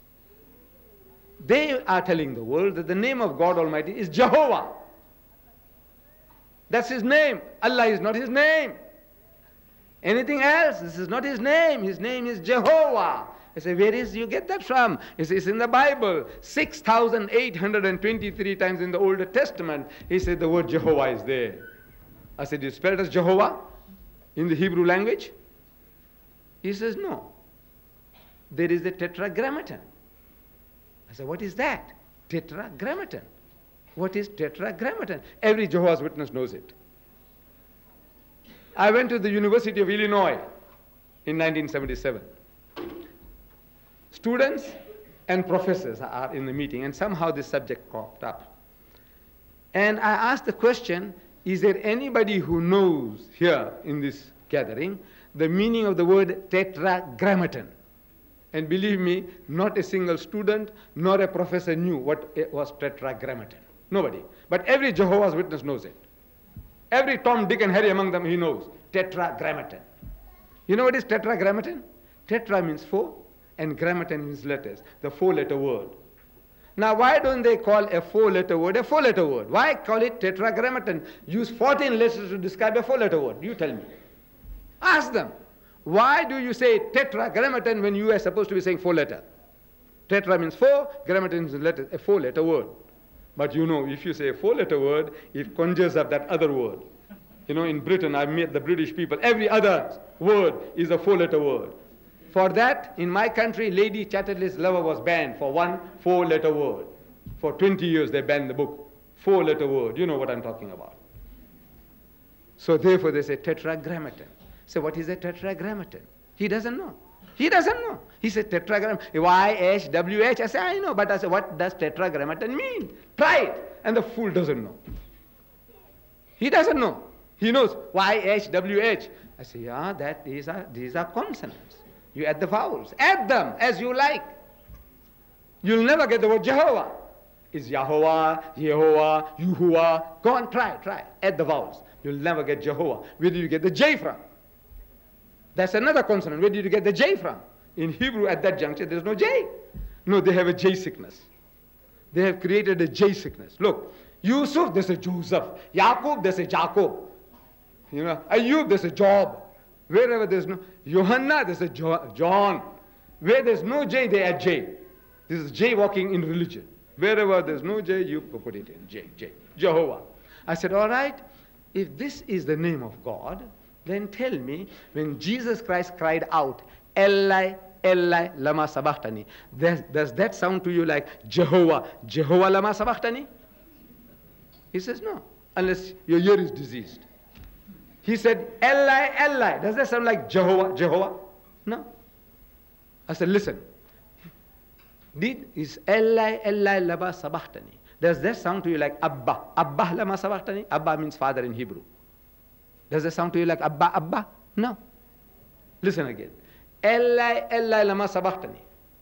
They are telling the world that the name of God Almighty is Jehovah. That's his name. Allah is not his name. Anything else, this is not his name. His name is Jehovah. I say, where is you get that from? He says, it's in the Bible. six thousand eight hundred twenty-three times in the Old Testament, he said the word Jehovah is there. I said, you spell it as Jehovah in the Hebrew language? He says, no. There is the tetragrammaton. I said, what is that? Tetragrammaton. What is tetragrammaton? Every Jehovah's Witness knows it. I went to the University of Illinois in nineteen seventy-seven. Students and professors are in the meeting, and somehow this subject cropped up. And I asked the question, is there anybody who knows here in this gathering the meaning of the word tetragrammaton? And believe me, not a single student nor a professor knew what it was tetragrammaton. Nobody. But every Jehovah's Witness knows it. Every Tom, Dick, and Harry among them, he knows. Tetragrammaton. You know what is tetragrammaton? Tetra means four, and grammaton means letters, the four-letter word. Now, why don't they call a four-letter word a four-letter word? Why call it tetragrammaton? Use fourteen letters to describe a four-letter word. You tell me. Ask them. Why do you say tetragrammaton when you are supposed to be saying four-letter? Tetra means four, grammaton is letter, a four-letter word. But you know, if you say a four-letter word, it conjures up that other word. You know, in Britain, I've met the British people. Every other word is a four-letter word. For that, in my country, Lady Chatterley's Lover was banned for one four-letter word. For twenty years, they banned the book. Four-letter word. You know what I'm talking about. So therefore, they say tetragrammaton. So what is a tetragrammaton? He doesn't know. He doesn't know. He said tetragram, Y H W H. I say, I know, but I say, what does tetragrammaton mean? Try it. And the fool doesn't know. He doesn't know. He knows Y H W H. I say, yeah, that these are, these are consonants. You add the vowels. Add them as you like. You'll never get the word Jehovah. It's Yahovah, Yehovah, Yuhua. Go on, try, try. Add the vowels. You'll never get Jehovah. Where do you get the J from? That's another consonant. Where did you get the J from? In Hebrew, at that juncture, there's no J. No, they have a J sickness. They have created a J sickness. Look, Yusuf, they say Joseph. Yaqub, they say Jacob. You know, Ayub, they say Job. Wherever there's no, Johanna, they say jo John. Where there's no J, they add J. This is J walking in religion. Wherever there's no J, you put it in J, J. Jehovah. I said, all right, if this is the name of God, then tell me, when Jesus Christ cried out, Eli, Eli, lama sabachthani, does, does that sound to you like Jehovah, Jehovah lama sabachthani? He says, no, unless your ear is diseased. He said, Eli, Eli, does that sound like Jehovah, Jehovah? No. I said, listen, did is Eli, Eli, lama sabachthani? Does that sound to you like Abba, Abba lama sabachthani? Abba means father in Hebrew. Does that sound to you like Abba, Abba? No. Listen again. Eli, Eli, lama sabachthani.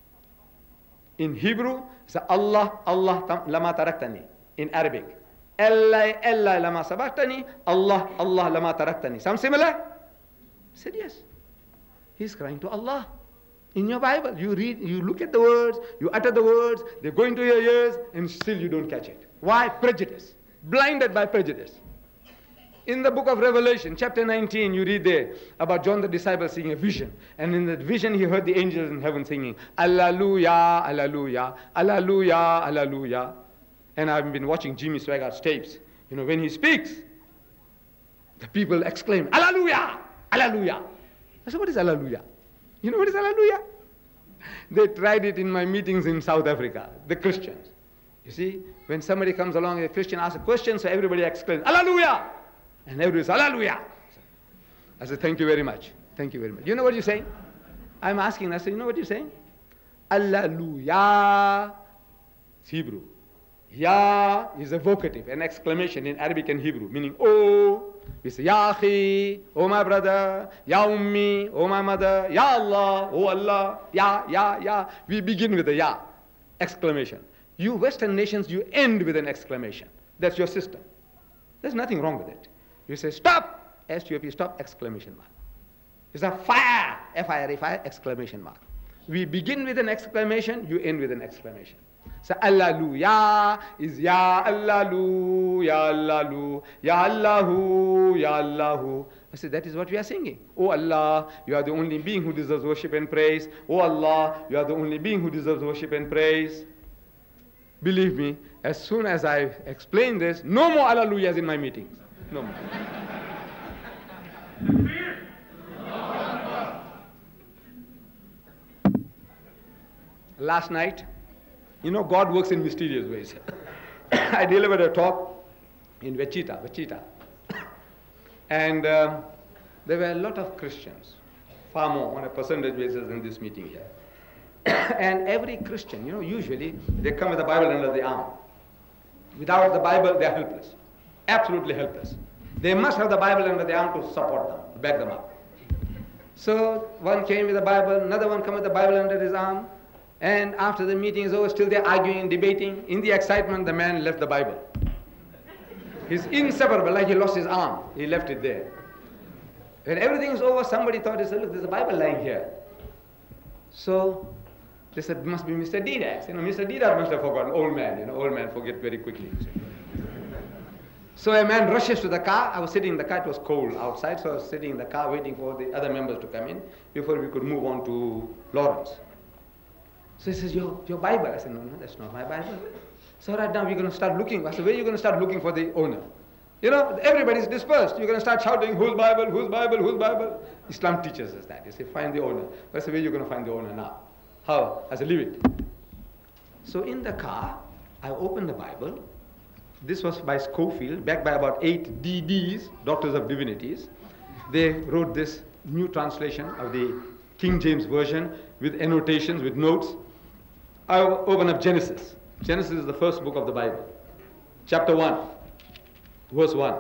In Hebrew, it's Allah, Allah, lama taraktani. In Arabic. Eli, Eli, lama sabachthani. Allah, Allah, lama taraktani. Sound similar? I said, yes. He's crying to Allah. In your Bible, you read, you look at the words, you utter the words, they go into your ears, and still you don't catch it. Why? Prejudice. Blinded by prejudice. In the book of Revelation, chapter nineteen, you read there about John the disciple seeing a vision. And in that vision, he heard the angels in heaven singing, Alleluia, Alleluia, Alleluia, Alleluia. And I've been watching Jimmy Swaggart's tapes. You know, when he speaks, the people exclaim, Alleluia, Alleluia. I said, what is Alleluia? You know what is Alleluia? They tried it in my meetings in South Africa, the Christians. You see, when somebody comes along, a Christian asks a question, so everybody exclaims, Alleluia! And everybody says, Alleluia! I said, thank you very much. Thank you very much. You know what you're saying? I'm asking, I said, you know what you're saying? Alleluia. It's Hebrew. Ya is a vocative, an exclamation in Arabic and Hebrew, meaning, oh. We say, Ya akhi, oh my brother, Ya ummi, oh my mother, Ya Allah, oh Allah, Ya, Ya, Ya. We begin with a Ya, exclamation. You Western nations, you end with an exclamation. That's your system. There's nothing wrong with it. You say, stop, S T O P, stop, exclamation mark. It's a fire, F I R E, fire, exclamation mark. We begin with an exclamation, you end with an exclamation. So Alleluia is Ya Allahu, Ya Allahu, Ya Allahu, Ya Allahu. I said, that is what we are singing. Oh Allah, you are the only being who deserves worship and praise. Oh Allah, you are the only being who deserves worship and praise. Believe me, as soon as I explain this, no more Alleluias in my meetings. No more. Last night, you know, God works in mysterious ways. I delivered a talk in Wichita, Wichita. And um, there were a lot of Christians, far more on a percentage basis in this meeting here. And every Christian, you know, usually they come with the Bible under the arm. Without the Bible, they are helpless, absolutely helpless. They must have the Bible under the arm to support them, to back them up. So one came with the Bible, another one came with the Bible under his arm. And after the meeting is over, still they're arguing and debating. In the excitement, the man left the Bible. He's inseparable, like he lost his arm. He left it there. When everything is over, somebody thought, he said, look, there's a Bible lying here. So they said, it must be Mister Didas. You know, Mister Didas must have forgotten. Old man, you know, old man forget very quickly. So a man rushes to the car. I was sitting in the car. It was cold outside, so I was sitting in the car waiting for the other members to come in before we could move on to Lawrence. So he says, your, your Bible. I said, no, no, that's not my Bible. So right now we're going to start looking. I said, where are you going to start looking for the owner? You know, everybody's dispersed. You're going to start shouting, whose Bible, whose Bible, whose Bible? Islam teaches us that. You say, find the owner. I said, where are you going to find the owner now? How? I said, leave it. So in the car, I opened the Bible. This was by Scofield, backed by about eight D Ds, Doctors of Divinities. They wrote this new translation of the King James Version with annotations, with notes. I open up Genesis. Genesis is the first book of the Bible. Chapter one, verse one.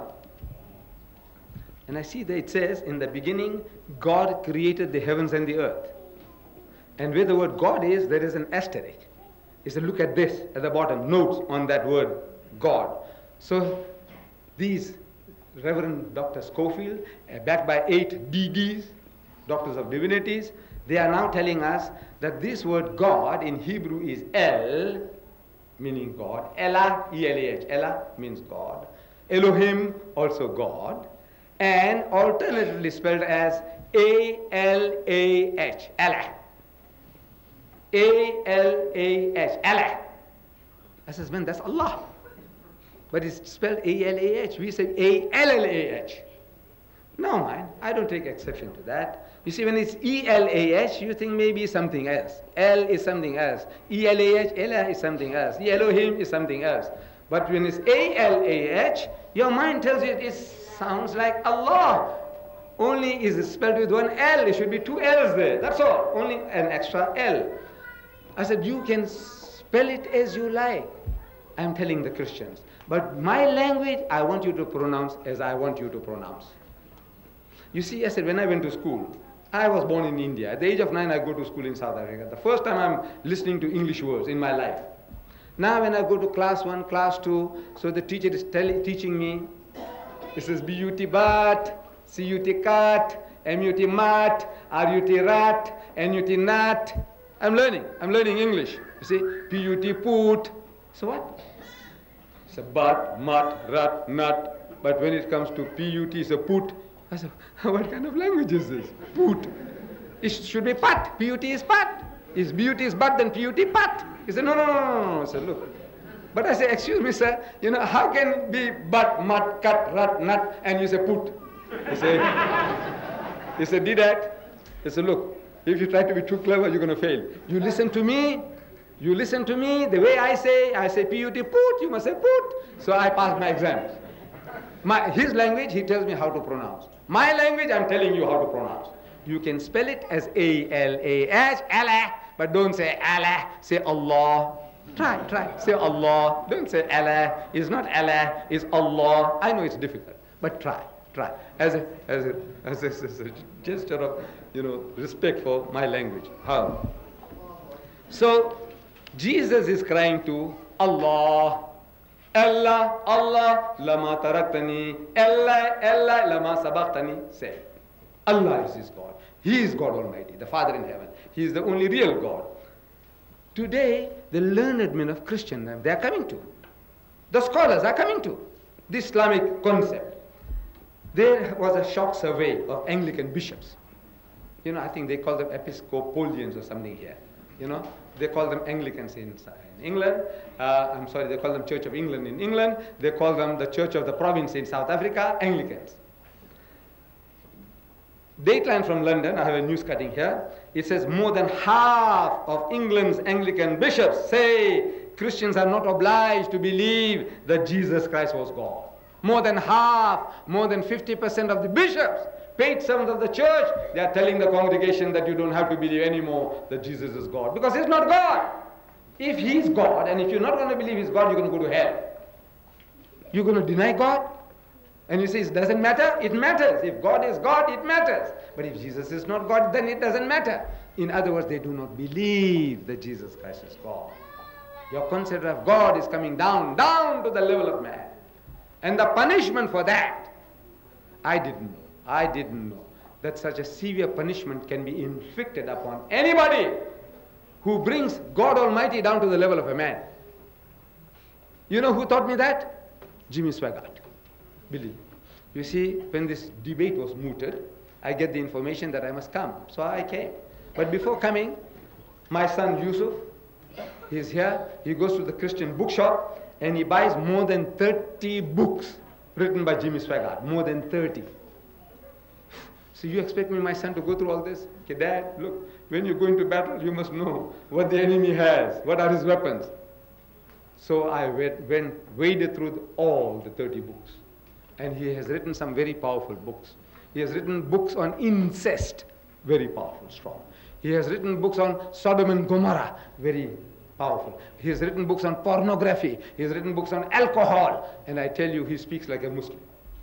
And I see that it says, in the beginning, God created the heavens and the earth. And where the word God is, there is an asterisk. He said, look at this at the bottom, notes on that word, God. So these Reverend Doctor Scofield, uh, backed by eight D Ds, Doctors of Divinities, they are now telling us that this word God in Hebrew is El, meaning God. Elah, E L A H. Elah means God. Elohim, also God. And alternatively spelled as A L A H. Allah. A L A H. Allah. I says, man, that's Allah. But it's spelled A L A H. We say A L L A H. No, man, I don't take exception to that. You see, when it's E L A H, you think maybe something else. L is something else. E L A H, Elah is something else. Elohim is something else. But when it's A L A H, your mind tells you it sounds like Allah. Only is it spelled with one L. It should be two L's there. That's all. Only an extra L. I said, you can spell it as you like. I'm telling the Christians. But my language, I want you to pronounce as I want you to pronounce. You see, I said, when I went to school, I was born in India. At the age of nine, I go to school in South Africa. The first time I'm listening to English words in my life. Now when I go to class one, class two, so the teacher is telling, teaching me, it says B U T bat, C U T cat, M U T mat, R U T rat, N U T nat. I'm learning. I'm learning English. You see, P U T put. So what? It's a but, mut, rat, nut. But when it comes to P U T, it's a put. I said, what kind of language is this? Put. It should be pat. P U T is pat. If B U T is but, then P U T pat. He said, no, no, no, no, no. I said, look. But I said, excuse me, sir, you know, how can it be but, mut, cut, rat, nut, and you say put? He said, he said, did that? He said, look, if you try to be too clever, you're going to fail. You listen to me. You listen to me. The way I say, I say P U T, put. You must say put. So I passed my exams. My, his language, he tells me how to pronounce. My language, I'm telling you how to pronounce. You can spell it as A L A S, Allah, but don't say Allah, say Allah. Try, try, say Allah. Don't say Allah. It's not Allah, it's Allah. I know it's difficult, but try, try. As a, as a, as a, as a gesture of, you know, respect for my language. How? So, Jesus is crying to Allah. Allah, Allah, lama taraktani. Allah, Allah, lama sabaqtani. Say, Allah is his God. He is God Almighty, the Father in heaven. He is the only real God. Today, the learned men of Christendom, they are coming to. The scholars are coming to the Islamic concept. There was a shock survey of Anglican bishops. You know, I think they call them Episcopalians or something here. You know, they call them Anglicans in, in England. Uh, I'm sorry, they call them Church of England in England. They call them the Church of the Province in South Africa, Anglicans. Dateline from London, I have a news cutting here. It says more than half of England's Anglican bishops say Christians are not obliged to believe that Jesus Christ was God. More than half, more than fifty percent of the bishops, paid servants of the church, they are telling the congregation that you don't have to believe anymore that Jesus is God. Because he's not God. If he's God, and if you're not going to believe he's God, you're going to go to hell. You're going to deny God? And you say it doesn't matter? It matters. If God is God, it matters. But if Jesus is not God, then it doesn't matter. In other words, they do not believe that Jesus Christ is God. Your concept of God is coming down, down to the level of man. And the punishment for that, I didn't know. I didn't know that such a severe punishment can be inflicted upon anybody who brings God Almighty down to the level of a man. You know who taught me that? Jimmy Swaggart. Believe. You see, when this debate was mooted, I get the information that I must come. So I came. But before coming, my son Yusuf, he's here. He goes to the Christian bookshop and he buys more than thirty books written by Jimmy Swaggart. More than thirty. So you expect me, my son, to go through all this? Okay, Dad, look, when you go into battle, you must know what the enemy has, what are his weapons. So I went, went waded through the, all the thirty books. And he has written some very powerful books. He has written books on incest, very powerful, strong. He has written books on Sodom and Gomorrah, very powerful. He has written books on pornography. He has written books on alcohol. And I tell you, he speaks like a Muslim.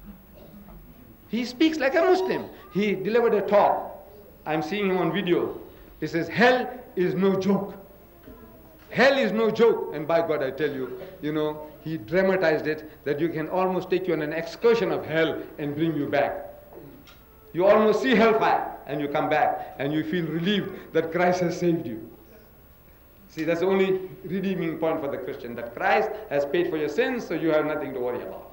He speaks like a Muslim. He delivered a talk. I'm seeing him on video. He says, hell is no joke. Hell is no joke. And by God, I tell you, you know, he dramatized it that you can almost take you on an excursion of hell and bring you back. You almost see hellfire and you come back and you feel relieved that Christ has saved you. See, that's the only redeeming point for the Christian, that Christ has paid for your sins, so you have nothing to worry about.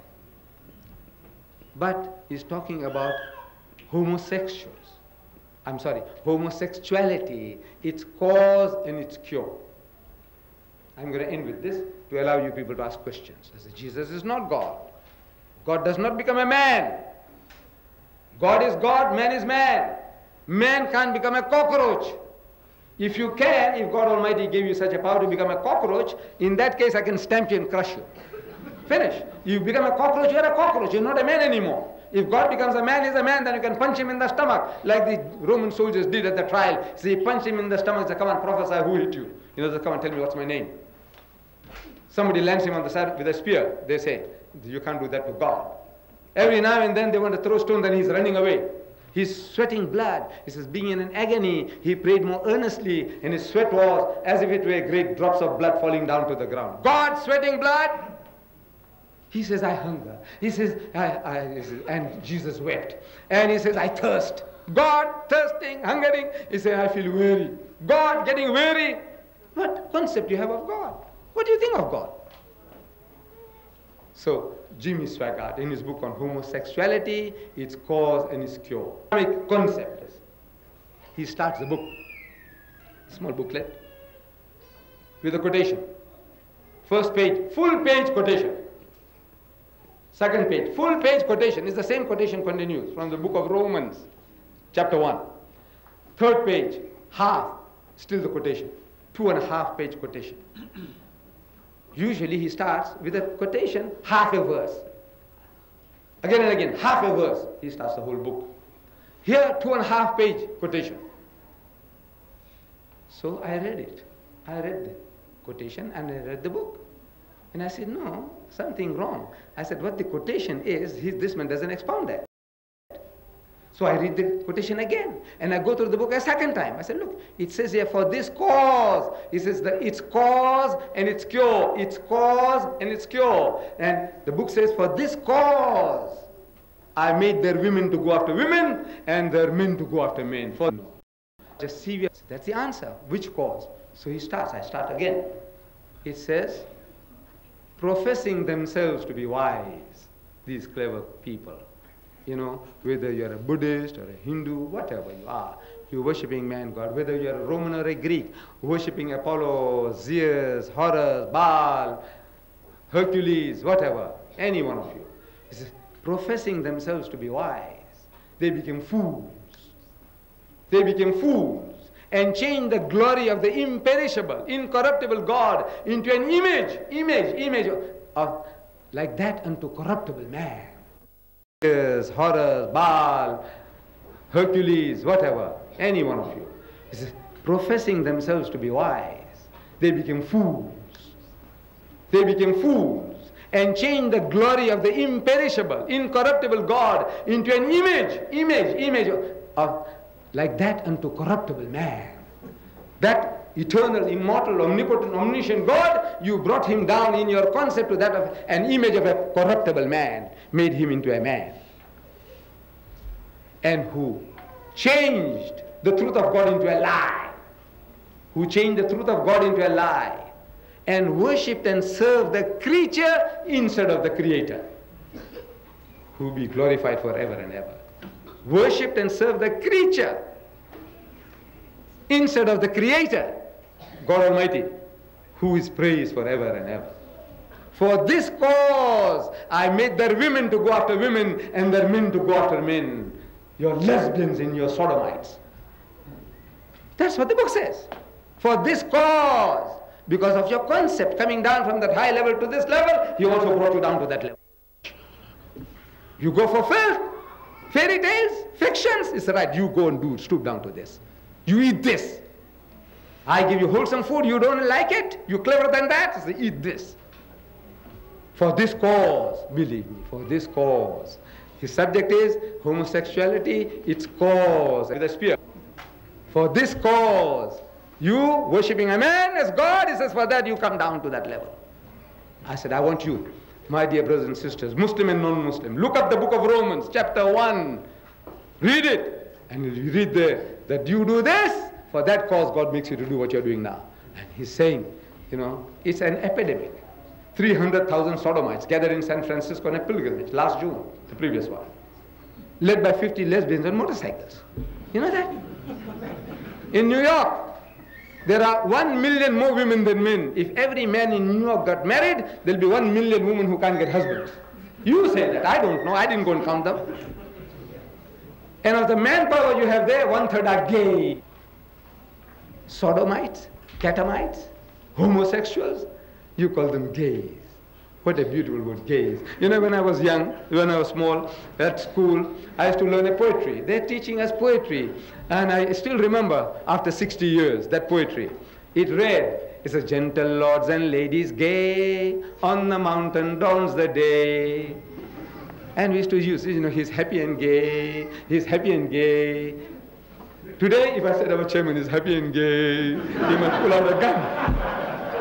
But he's talking about homosexuals. I'm sorry, homosexuality, its cause and its cure. I'm going to end with this to allow you people to ask questions. I say, Jesus is not God. God does not become a man. God is God, man is man. Man can't become a cockroach. If you can, if God Almighty gave you such a power to become a cockroach, in that case I can stamp you and crush you. Finish. You become a cockroach, you're a cockroach, you're not a man anymore. If God becomes a man, he's a man, then you can punch him in the stomach, like the Roman soldiers did at the trial. So he punched him in the stomach, they come and prophesy, who hit you? You know, they come and tell me what's my name. Somebody lands him on the side with a spear. They say, you can't do that to God. Every now and then they want to throw stones, then he's running away. He's sweating blood. He says, being in an agony, he prayed more earnestly, and his sweat was as if it were great drops of blood falling down to the ground. God sweating blood? He says, I hunger. He says, I, I, he says, and Jesus wept. And he says, I thirst. God thirsting, hungering. He says, I feel weary. God getting weary. What concept you have of God? What do you think of God? So Jimmy Swaggart, in his book on homosexuality, its cause and its cure, Islamic concept, he starts the book, small booklet, with a quotation. First page, full page quotation. Second page, full page quotation, is the same quotation continues from the book of Romans, chapter one. Third page, half, still the quotation, two and a half page quotation. Usually he starts with a quotation, half a verse. Again and again, half a verse, he starts the whole book. Here, two and a half page quotation. So I read it. I read the quotation and I read the book. And I said, no, something wrong. I said, what the quotation is, he, this man doesn't expound that. So I read the quotation again, and I go through the book a second time. I said, look, it says here, for this cause. It says that its cause and its cure. Its cause and its cure. And the book says, for this cause, I made their women to go after women, and their men to go after men. For no. Just see, that's the answer. Which cause? So he starts, I start again. It says, professing themselves to be wise, these clever people. You know, whether you're a Buddhist or a Hindu, whatever you are, you're worshipping man God, whether you're a Roman or a Greek, worshipping Apollo, Zeus, Horus, Baal, Hercules, whatever, any one of you. He says, professing themselves to be wise, they became fools. They became fools and changed the glory of the imperishable, incorruptible God into an image, image, image of like that unto corruptible man. Horus, Baal, Hercules, whatever, any one of you. He says, professing themselves to be wise, they became fools. They became fools and changed the glory of the imperishable, incorruptible God into an image, image, image of like that unto corruptible man. That eternal, immortal, omnipotent, omniscient God, you brought him down in your concept to that of an image of a corruptible man, made him into a man. And who changed the truth of God into a lie. Who changed the truth of God into a lie. And worshipped and served the creature instead of the creator. Who be glorified forever and ever. Worshipped and served the creature instead of the creator, God Almighty, who is praised forever and ever. For this cause I made their women to go after women and their men to go after men. Your lesbians and your sodomites. That's what the book says. For this cause, because of your concept coming down from that high level to this level, he also brought you down to that level. You go for filth, fairy tales, fictions, it's right, you go and do, stoop down to this. You eat this. I give you wholesome food, you don't like it, you're cleverer than that, so eat this. For this cause, believe me, for this cause. His subject is homosexuality, its cause, with a spear. For this cause, you worshipping a man as God, he says, for that you come down to that level. I said, I want you, my dear brothers and sisters, Muslim and non-Muslim, look up the book of Romans, chapter one, read it, and you read there that you do this, for that cause God makes you to do what you're doing now. And he's saying, you know, it's an epidemic. three hundred thousand sodomites gathered in San Francisco on a pilgrimage last June, the previous one, led by fifty lesbians on motorcycles. You know that? In New York, there are one million more women than men. If every man in New York got married, there'll be one million women who can't get husbands. You say that. I don't know. I didn't go and count them. And of the manpower you have there, one third are gay. Sodomites, catamites, homosexuals, you call them gays. What a beautiful word, gays. You know, when I was young, when I was small, at school, I used to learn a poetry. They're teaching us poetry. And I still remember, after sixty years, that poetry. It read, it says, gentle lords and ladies gay, on the mountain dawns the day. And we used to use, you know, he's happy and gay, he's happy and gay. Today, if I said our chairman is happy and gay, he must pull out a gun.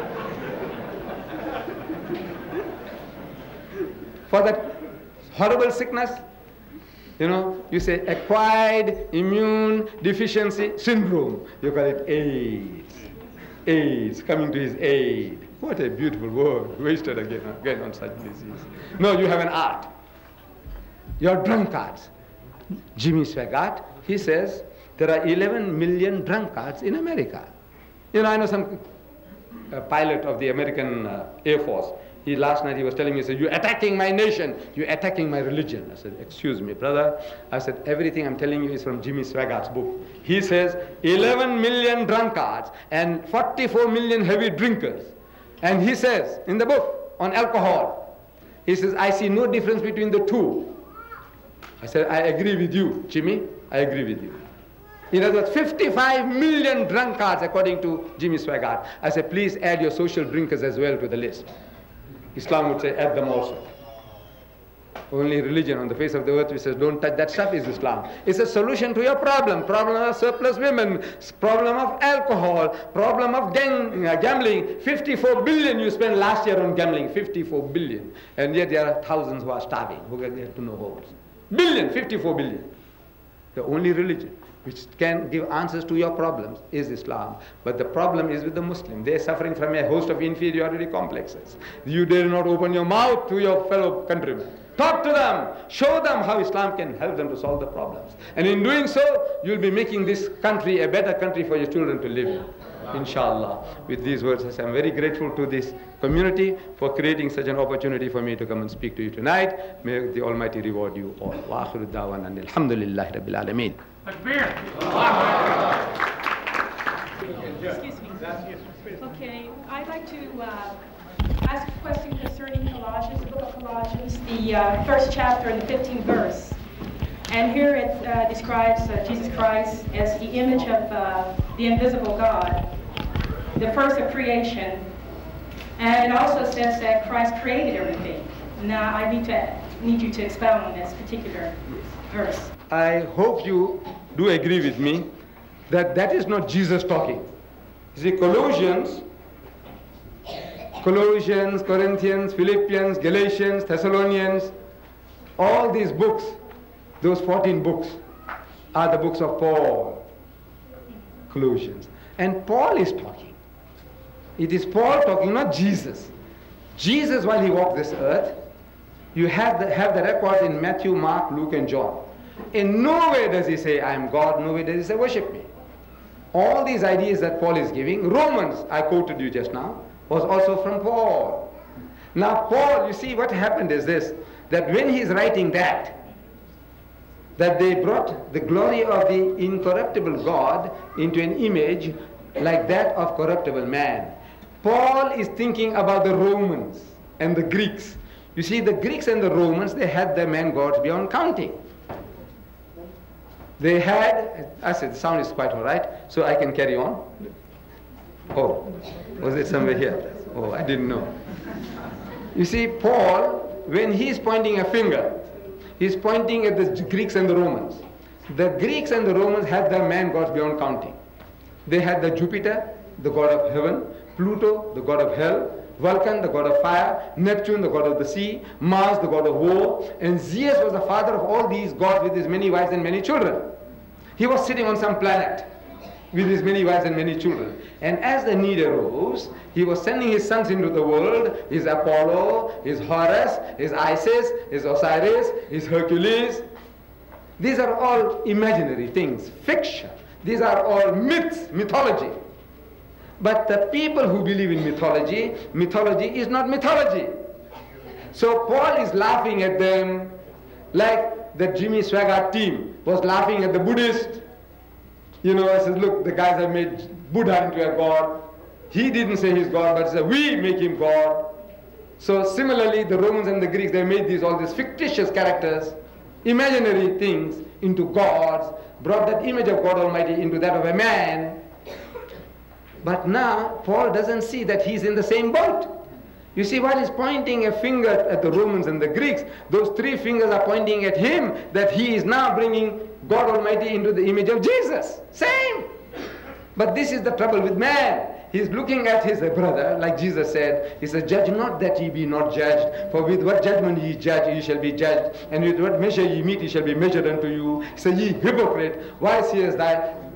For that horrible sickness, you know, you say acquired immune deficiency syndrome. You call it AIDS. AIDS, coming to his aid. What a beautiful word, wasted again, again on such disease. No, you have an art. You're drunkards. Jimmy Swaggart, he says, there are eleven million drunkards in America. You know, I know some uh, pilot of the American uh, Air Force. He, last night he was telling me, he said, you're attacking my nation, you're attacking my religion. I said, excuse me, brother. I said, everything I'm telling you is from Jimmy Swaggart's book. He says, eleven million drunkards and forty-four million heavy drinkers. And he says, in the book, on alcohol, he says, I see no difference between the two. I said, I agree with you, Jimmy, I agree with you. In other words, fifty-five million drunkards according to Jimmy Swaggart. I said, please add your social drinkers as well to the list. Islam would say, add them also. Only religion on the face of the earth which says, don't touch that stuff is Islam. It's a solution to your problem. Problem of surplus women, problem of alcohol, problem of gang, uh, gambling. fifty-four billion you spent last year on gambling, fifty-four billion. And yet there are thousands who are starving, who get to no homes. Billion, fifty-four billion. The only religion which can give answers to your problems is Islam. But the problem is with the Muslim. They are suffering from a host of inferiority complexes. You dare not open your mouth to your fellow countrymen. Talk to them. Show them how Islam can help them to solve the problems. And in doing so, you'll be making this country a better country for your children to live in. Inshallah. With these words, I'm very grateful to this community for creating such an opportunity for me to come and speak to you tonight. May the Almighty reward you all. Wa akhiru da'wana and alhamdulillahi rabbil alameen. Excuse me. Okay, I'd like to uh, ask a question concerning Colossians, the book of Colossians, the uh, first chapter and the fifteenth verse. And here it uh, describes uh, Jesus Christ as the image of uh, the invisible God, the first of creation. And it also says that Christ created everything. Now I need to need you to expound on this particular verse. I hope you do agree with me that that is not Jesus talking. You see, Colossians, Colossians, Corinthians, Philippians, Galatians, Thessalonians, all these books, those fourteen books, are the books of Paul. Colossians. And Paul is talking. It is Paul talking, not Jesus. Jesus, while he walked this earth, you have the, have the records in Matthew, Mark, Luke, and John. In no way does he say, I am God, no way does he say, worship me. All these ideas that Paul is giving, Romans, I quoted you just now, was also from Paul. Now Paul, you see, what happened is this, that when he's writing that, that they brought the glory of the incorruptible God into an image like that of corruptible man. Paul is thinking about the Romans and the Greeks. You see, the Greeks and the Romans, they had their man gods beyond counting. They had, I said, the sound is quite all right, so I can carry on. Oh, was it somewhere here? Oh, I didn't know. You see, Paul, when he's pointing a finger, he's pointing at the Greeks and the Romans. The Greeks and the Romans had their man gods beyond counting. They had the Jupiter, the god of heaven, Pluto, the god of hell, Vulcan, the god of fire, Neptune, the god of the sea, Mars, the god of war, and Zeus was the father of all these gods with his many wives and many children. He was sitting on some planet with his many wives and many children. And as the need arose, he was sending his sons into the world, his Apollo, his Horus, his Isis, his Osiris, his Hercules. These are all imaginary things, fiction. These are all myths, mythology. But the people who believe in mythology, mythology is not mythology. So Paul is laughing at them like the Jimmy Swaggart team was laughing at the Buddhist. You know, I said, look, the guys have made Buddha into a god. He didn't say he's God, but said, we make him God. So similarly, the Romans and the Greeks, they made these all these fictitious characters, imaginary things into gods, brought that image of God Almighty into that of a man. But now, Paul doesn't see that he's in the same boat. You see, while he's pointing a finger at the Romans and the Greeks, those three fingers are pointing at him, that he is now bringing God Almighty into the image of Jesus. Same. But this is the trouble with man. He's looking at his brother, like Jesus said, he says, judge not that ye be not judged, for with what judgment ye judge, ye shall be judged, and with what measure ye meet, ye shall be measured unto you. Say, ye hypocrite, why seest thou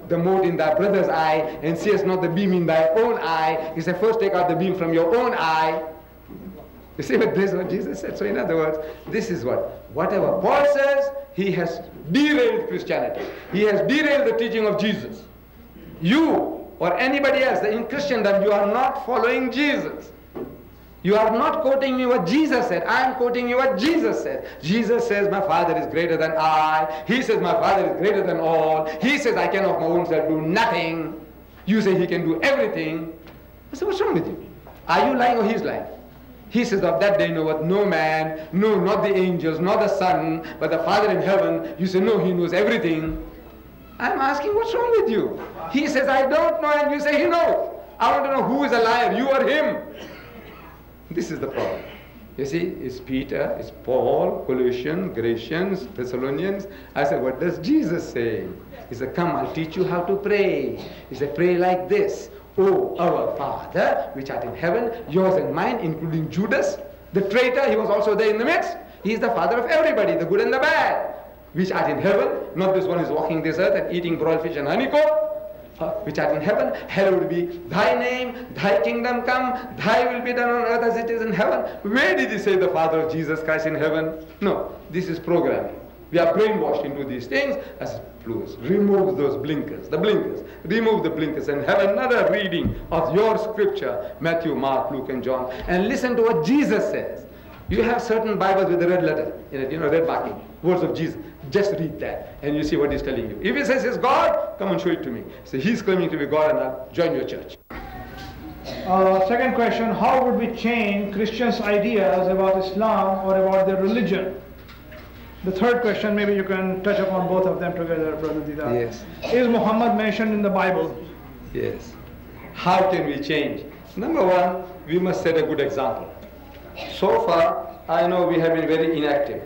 the mote in thy brother's eye, and seest not the beam in thy own eye. He said, first take out the beam from your own eye. You see what this is what Jesus said? So in other words, this is what, whatever Paul says, he has derailed Christianity. He has derailed the teaching of Jesus. You or anybody else in Christendom, you are not following Jesus. You are not quoting me what Jesus said. I am quoting you what Jesus said. Jesus says, my Father is greater than I. He says, my Father is greater than all. He says, I can of my own self do nothing. You say he can do everything. I said, what's wrong with you? Are you lying or he's lying? He says, of that day knoweth no man, no, not the angels, not the Son, but the Father in heaven. You say, no, he knows everything. I'm asking, what's wrong with you? He says, I don't know, and you say, he knows. I want to know who is a liar, you or him. This is the problem. You see, it's Peter, it's Paul, Colossians, Galatians, Thessalonians. I said, what does Jesus say? He said, come, I'll teach you how to pray. He said, pray like this. Oh, our Father, which art in heaven, yours and mine, including Judas, the traitor, he was also there in the midst. He is the father of everybody, the good and the bad. Which art in heaven, not this one is walking this earth and eating broiled fish and honeycomb. Uh, which art in heaven, hallowed be thy name, thy kingdom come, thy will be done on earth as it is in heaven. Where did he say the Father of Jesus Christ in heaven? No, this is programming. We are brainwashed into these things. As please remove those blinkers, the blinkers, remove the blinkers and have another reading of your scripture, Matthew, Mark, Luke and John, and listen to what Jesus says. You have certain Bibles with a red letter in it, you know, red marking, words of Jesus. Just read that and you see what he's telling you. If he says he's God, come and show it to me. Say he's claiming to be God and I'll join your church. Uh, second question, how would we change Christians' ideas about Islam or about their religion? The third question, maybe you can touch upon both of them together, Brother Deedat. Yes. Is Muhammad mentioned in the Bible? Yes. How can we change? Number one, we must set a good example. So far, I know we have been very inactive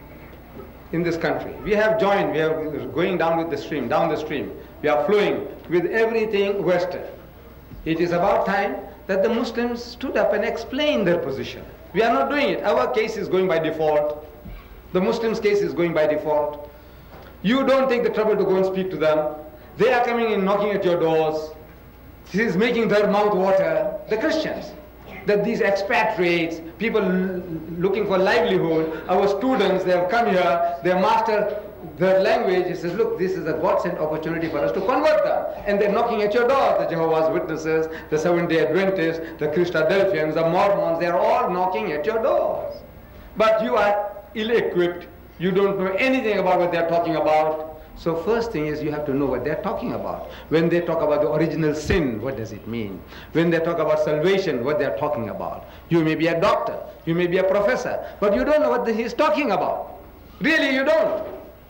in this country. We have joined, we are going down with the stream, down the stream. We are flowing with everything Western. It is about time that the Muslims stood up and explained their position. We are not doing it. Our case is going by default. The Muslims' case is going by default. You don't take the trouble to go and speak to them. They are coming in, knocking at your doors. This is making their mouth water. The Christians. That these expatriates, people looking for livelihood, our students, they have come here, they master their language. He says, look, this is a God-sent opportunity for us to convert them. And they're knocking at your door. The Jehovah's Witnesses, the Seventh-day Adventists, the Christadelphians, the Mormons, they're all knocking at your doors. But you are ill-equipped. You don't know anything about what they're talking about. So first thing is you have to know what they're talking about. When they talk about the original sin, what does it mean? When they talk about salvation, what they're talking about. You may be a doctor, you may be a professor, but you don't know what he's talking about. Really, you don't.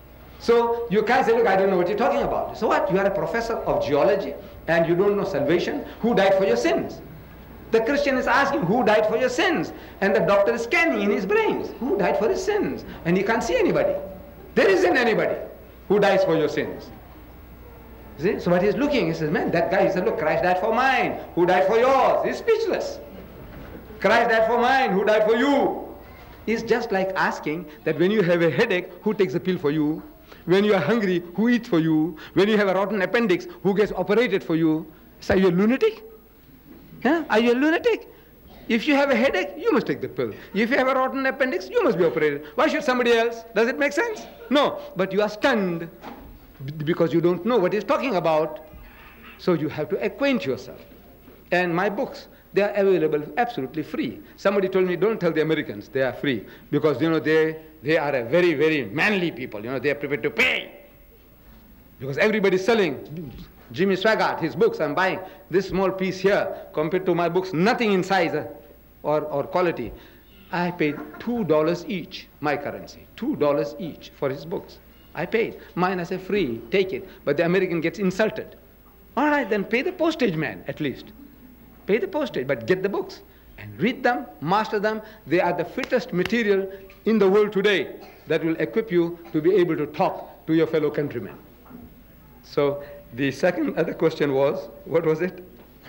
So you can't say, look, I don't know what you're talking about. So what? You are a professor of geology and you don't know salvation? Who died for your sins? The Christian is asking, who died for your sins? And the doctor is scanning in his brains. Who died for his sins? And he can't see anybody. There isn't anybody who dies for your sins. See? So what he's looking, he says, man, that guy, he said, look, Christ died for mine. Who died for yours? He's speechless. Christ died for mine. Who died for you? It's just like asking that when you have a headache, who takes a pill for you? When you are hungry, who eats for you? When you have a rotten appendix, who gets operated for you? So are you a lunatic? Huh? Are you a lunatic? If you have a headache, you must take the pill. If you have a rotten appendix, you must be operated. Why should somebody else? Does it make sense? No. But you are stunned because you don't know what he's talking about. So you have to acquaint yourself. And my books, they are available absolutely free. Somebody told me, don't tell the Americans they are free because, you know, they, they are a very, very manly people. You know, they are prepared to pay because everybody's selling. Jimmy Swaggart, his books, I'm buying this small piece here compared to my books, nothing in size uh, or, or quality. I paid two dollars each, my currency, two dollars each for his books. I paid. Mine, I say, free, take it. But the American gets insulted. All right, then pay the postage man at least. Pay the postage, but get the books and read them, master them. They are the fittest material in the world today that will equip you to be able to talk to your fellow countrymen. So, the second other question was, what was it?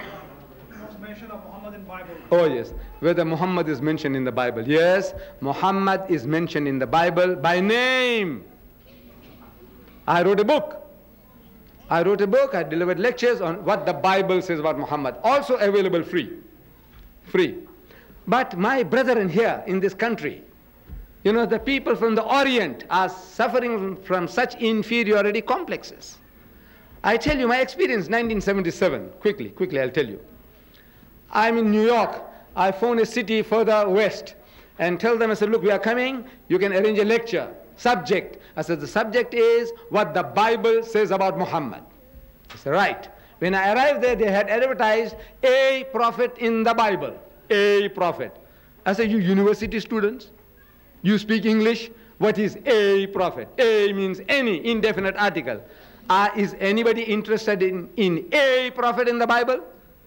Mention of Muhammad in the Bible. Oh yes, whether Muhammad is mentioned in the Bible. Yes, Muhammad is mentioned in the Bible by name. I wrote a book. I wrote a book, I delivered lectures on what the Bible says about Muhammad. Also available free. Free. But my brethren here in this country, you know, the people from the Orient are suffering from such inferiority complexes. I tell you my experience, nineteen seventy-seven, quickly, quickly I'll tell you. I'm in New York. I phone a city further west and tell them, I said, look, we are coming, you can arrange a lecture. Subject. I said, the subject is what the Bible says about Muhammad. I said, right. When I arrived there, they had advertised a prophet in the Bible. A prophet. I said, you university students, you speak English, what is a prophet? A means any indefinite article. Uh, is anybody interested in, in a prophet in the Bible?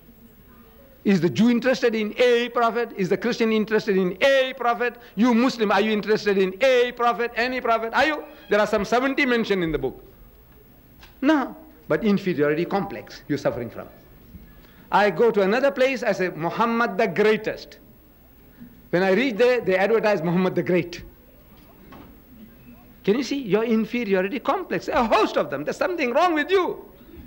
Is the Jew interested in a prophet? Is the Christian interested in a prophet? You Muslim, are you interested in a prophet, any prophet? Are you? There are some seventy mentioned in the book. No, but inferiority complex you're suffering from. I go to another place, I say, Muhammad the greatest. When I reach there, they advertise Muhammad the Great. Can you see your inferiority complex? A host of them. There's something wrong with you.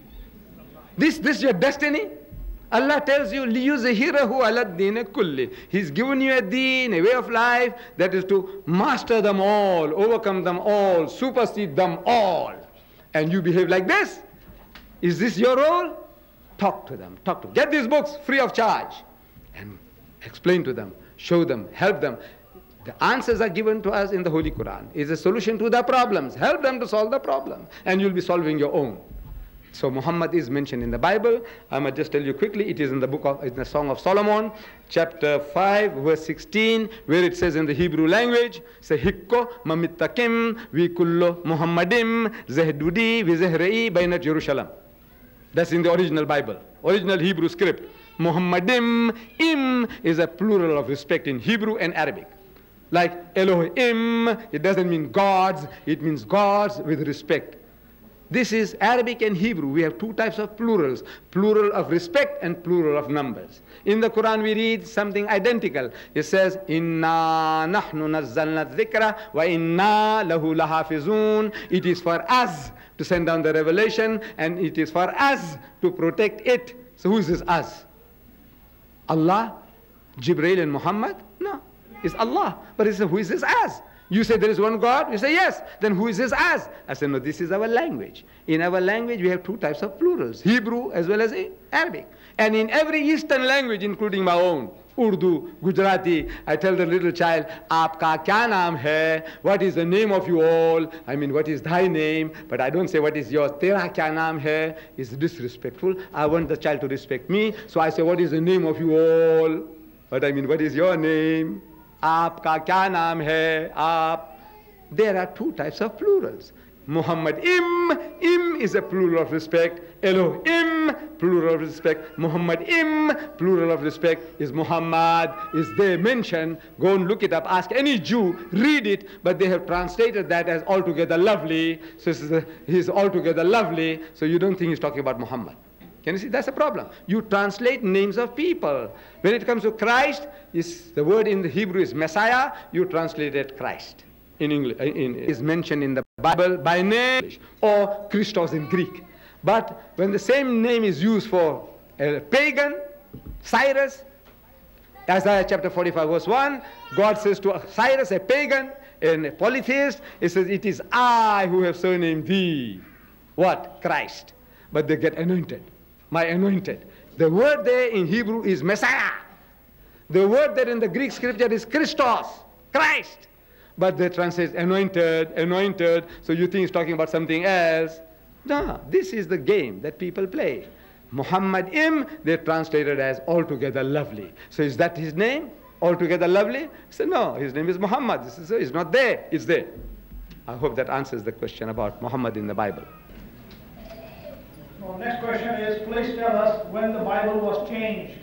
This, this is your destiny. Allah tells you, لِيُزْهِرَهُ عَلَى الدِّينِ كُلِّ. He's given you a deen, a way of life that is to master them all, overcome them all, supersede them all. And you behave like this. Is this your role? Talk to them. Talk to them. Get these books free of charge and explain to them, show them, help them. The answers are given to us in the Holy Quran. It's a solution to the problems. Help them to solve the problem, and you'll be solving your own. So Muhammad is mentioned in the Bible. I might just tell you quickly, it is in the book of, in the Song of Solomon, chapter five, verse sixteen, where it says in the Hebrew language, Sehikko mamittakim vi kullo Muhammadim zehdudi vi zehrei bainat Jerusalem. That's in the original Bible, original Hebrew script. Muhammadim, im is a plural of respect in Hebrew and Arabic. Like Elohim, it doesn't mean gods, it means gods with respect. This is Arabic and Hebrew. We have two types of plurals, plural of respect and plural of numbers. In the Quran we read something identical. It says, Inna nahnu nazzalna dhikra wa inna lahu lahafizun. It is for us to send down the revelation and it is for us to protect it. So who is this us? Allah? Jibreel and Muhammad? No, it's Allah. But it says, who is this us? You say there is one God? You say yes. Then who is this us? I say no, this is our language. In our language we have two types of plurals, Hebrew as well as Arabic. And in every Eastern language, including my own, Urdu, Gujarati, I tell the little child, Aapka kya naam hai? What is the name of you all? I mean, what is thy name? But I don't say what is yours. Tera kya naam hai? It's disrespectful. I want the child to respect me. So I say, what is the name of you all? But I mean, what is your name? Aapka kya naam hai? Aap. There are two types of plurals. Muhammad im, im is a plural of respect. Elohim, plural of respect. Muhammad im, plural of respect, is Muhammad, is there mentioned. Go and look it up. Ask any Jew, read it, but they have translated that as altogether lovely. So this is a, he's altogether lovely, so you don't think he's talking about Muhammad. Can you see? That's a problem. You translate names of people. When it comes to Christ, is the word in the Hebrew is Messiah, you translate it Christ. In English, in, is mentioned in the Bible by name, or Christos in Greek. But when the same name is used for a pagan, Cyrus, Isaiah chapter forty-five verse one, God says to Cyrus, a pagan and a polytheist, it says, it is I who have surnamed thee. What? Christ. But they get anointed. My anointed. The word there in Hebrew is Messiah. The word there in the Greek scripture is Christos, Christ. But they translate anointed, anointed, so you think it's talking about something else. No, this is the game that people play. Muhammad im, they translated as altogether lovely. So is that his name? Altogether lovely? I said, no, his name is Muhammad. This is, it's not there, it's there. I hope that answers the question about Muhammad in the Bible. Well, next question is, please tell us when the Bible was changed.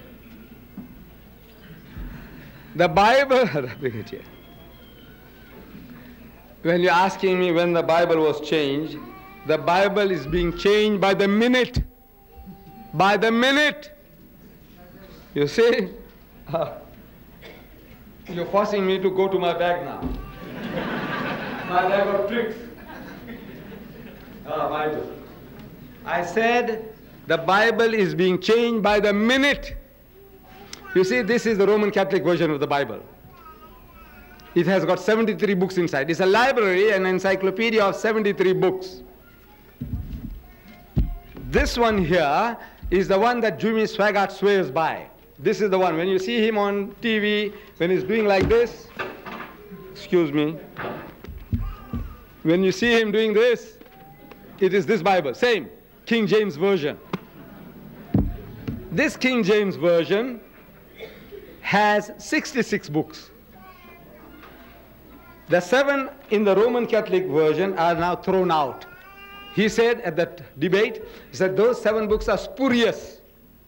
The Bible, bring it here. When you're asking me when the Bible was changed, the Bible is being changed by the minute. By the minute. You see? Uh, you're forcing me to go to my bag now. My bag of tricks. Ah, Bible. I said the Bible is being changed by the minute. You see, this is the Roman Catholic version of the Bible. It has got seventy-three books inside. It's a library, an encyclopedia of seventy-three books. This one here is the one that Jimmy Swaggart swears by. This is the one. When you see him on T V, when he's doing like this, excuse me, when you see him doing this, it is this Bible, same, King James Version. This King James Version has sixty-six books. The seven in the Roman Catholic version are now thrown out. He said at that debate, he said those seven books are spurious.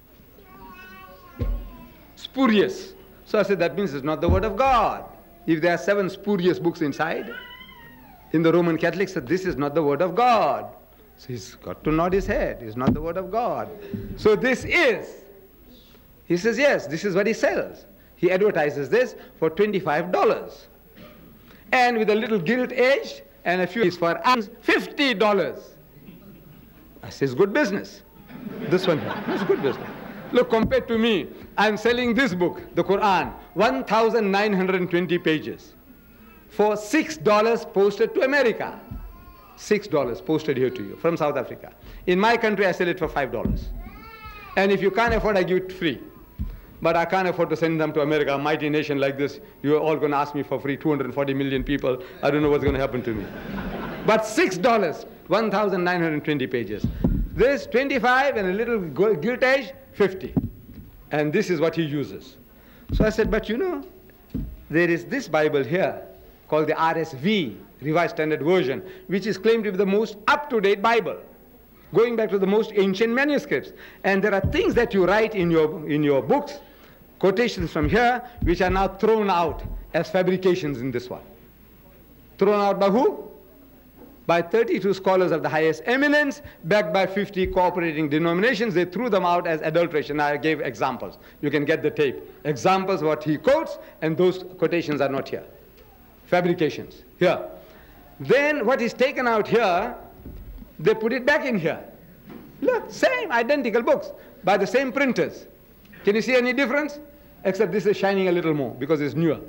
Spurious. So I said that means it's not the word of God. If there are seven spurious books inside, in the Roman Catholics, said this is not the word of God. So he's got to nod his head. It's not the word of God. So this is. He says yes, this is what he sells. He advertises this for twenty-five dollars. And with a little gilt edge and a few is for fifty dollars. I says good business. This one here, it's good business. Look, compared to me, I'm selling this book, the Quran, one thousand nine hundred twenty pages, for six dollars posted to America. six dollars posted here to you from South Africa. In my country, I sell it for five dollars. And if you can't afford, I give it free. But I can't afford to send them to America, a mighty nation like this. You're all going to ask me for free, two hundred forty million people. I don't know what's going to happen to me. But six dollars, one thousand nine hundred twenty pages. This twenty-five and a little gilt edge, fifty. And this is what he uses. So I said, but you know, there is this Bible here called the R S V, Revised Standard Version, which is claimed to be the most up-to-date Bible, going back to the most ancient manuscripts. And there are things that you write in your, in your books, quotations from here, which are now thrown out as fabrications in this one. Thrown out by who? By thirty-two scholars of the highest eminence, backed by fifty cooperating denominations. They threw them out as adulteration. I gave examples. You can get the tape. Examples what he quotes, and those quotations are not here. Fabrications, here. Then what is taken out here, they put it back in here. Look, same, identical books, by the same printers. Can you see any difference? Except this is shining a little more, because it's newer.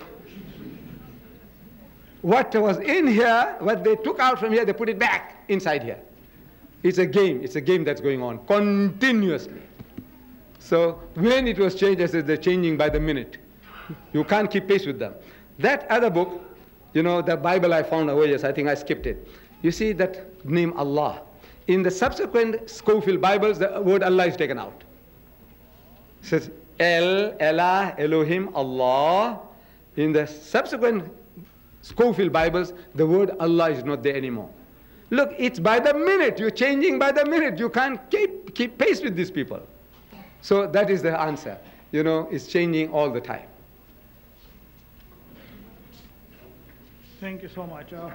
What was in here, what they took out from here, they put it back inside here. It's a game, it's a game that's going on continuously. So when it was changed, I said they're changing by the minute. You can't keep pace with them. That other book, you know, the Bible I found, oh yes, I think I skipped it. You see that name Allah. In the subsequent Scofield Bibles, the word Allah is taken out. It says El, Elah, Elohim, Allah. In the subsequent Scofield Bibles, the word Allah is not there anymore. Look, it's by the minute. You're changing by the minute. You can't keep, keep pace with these people. So that is the answer. You know, it's changing all the time. Thank you so much. Uh,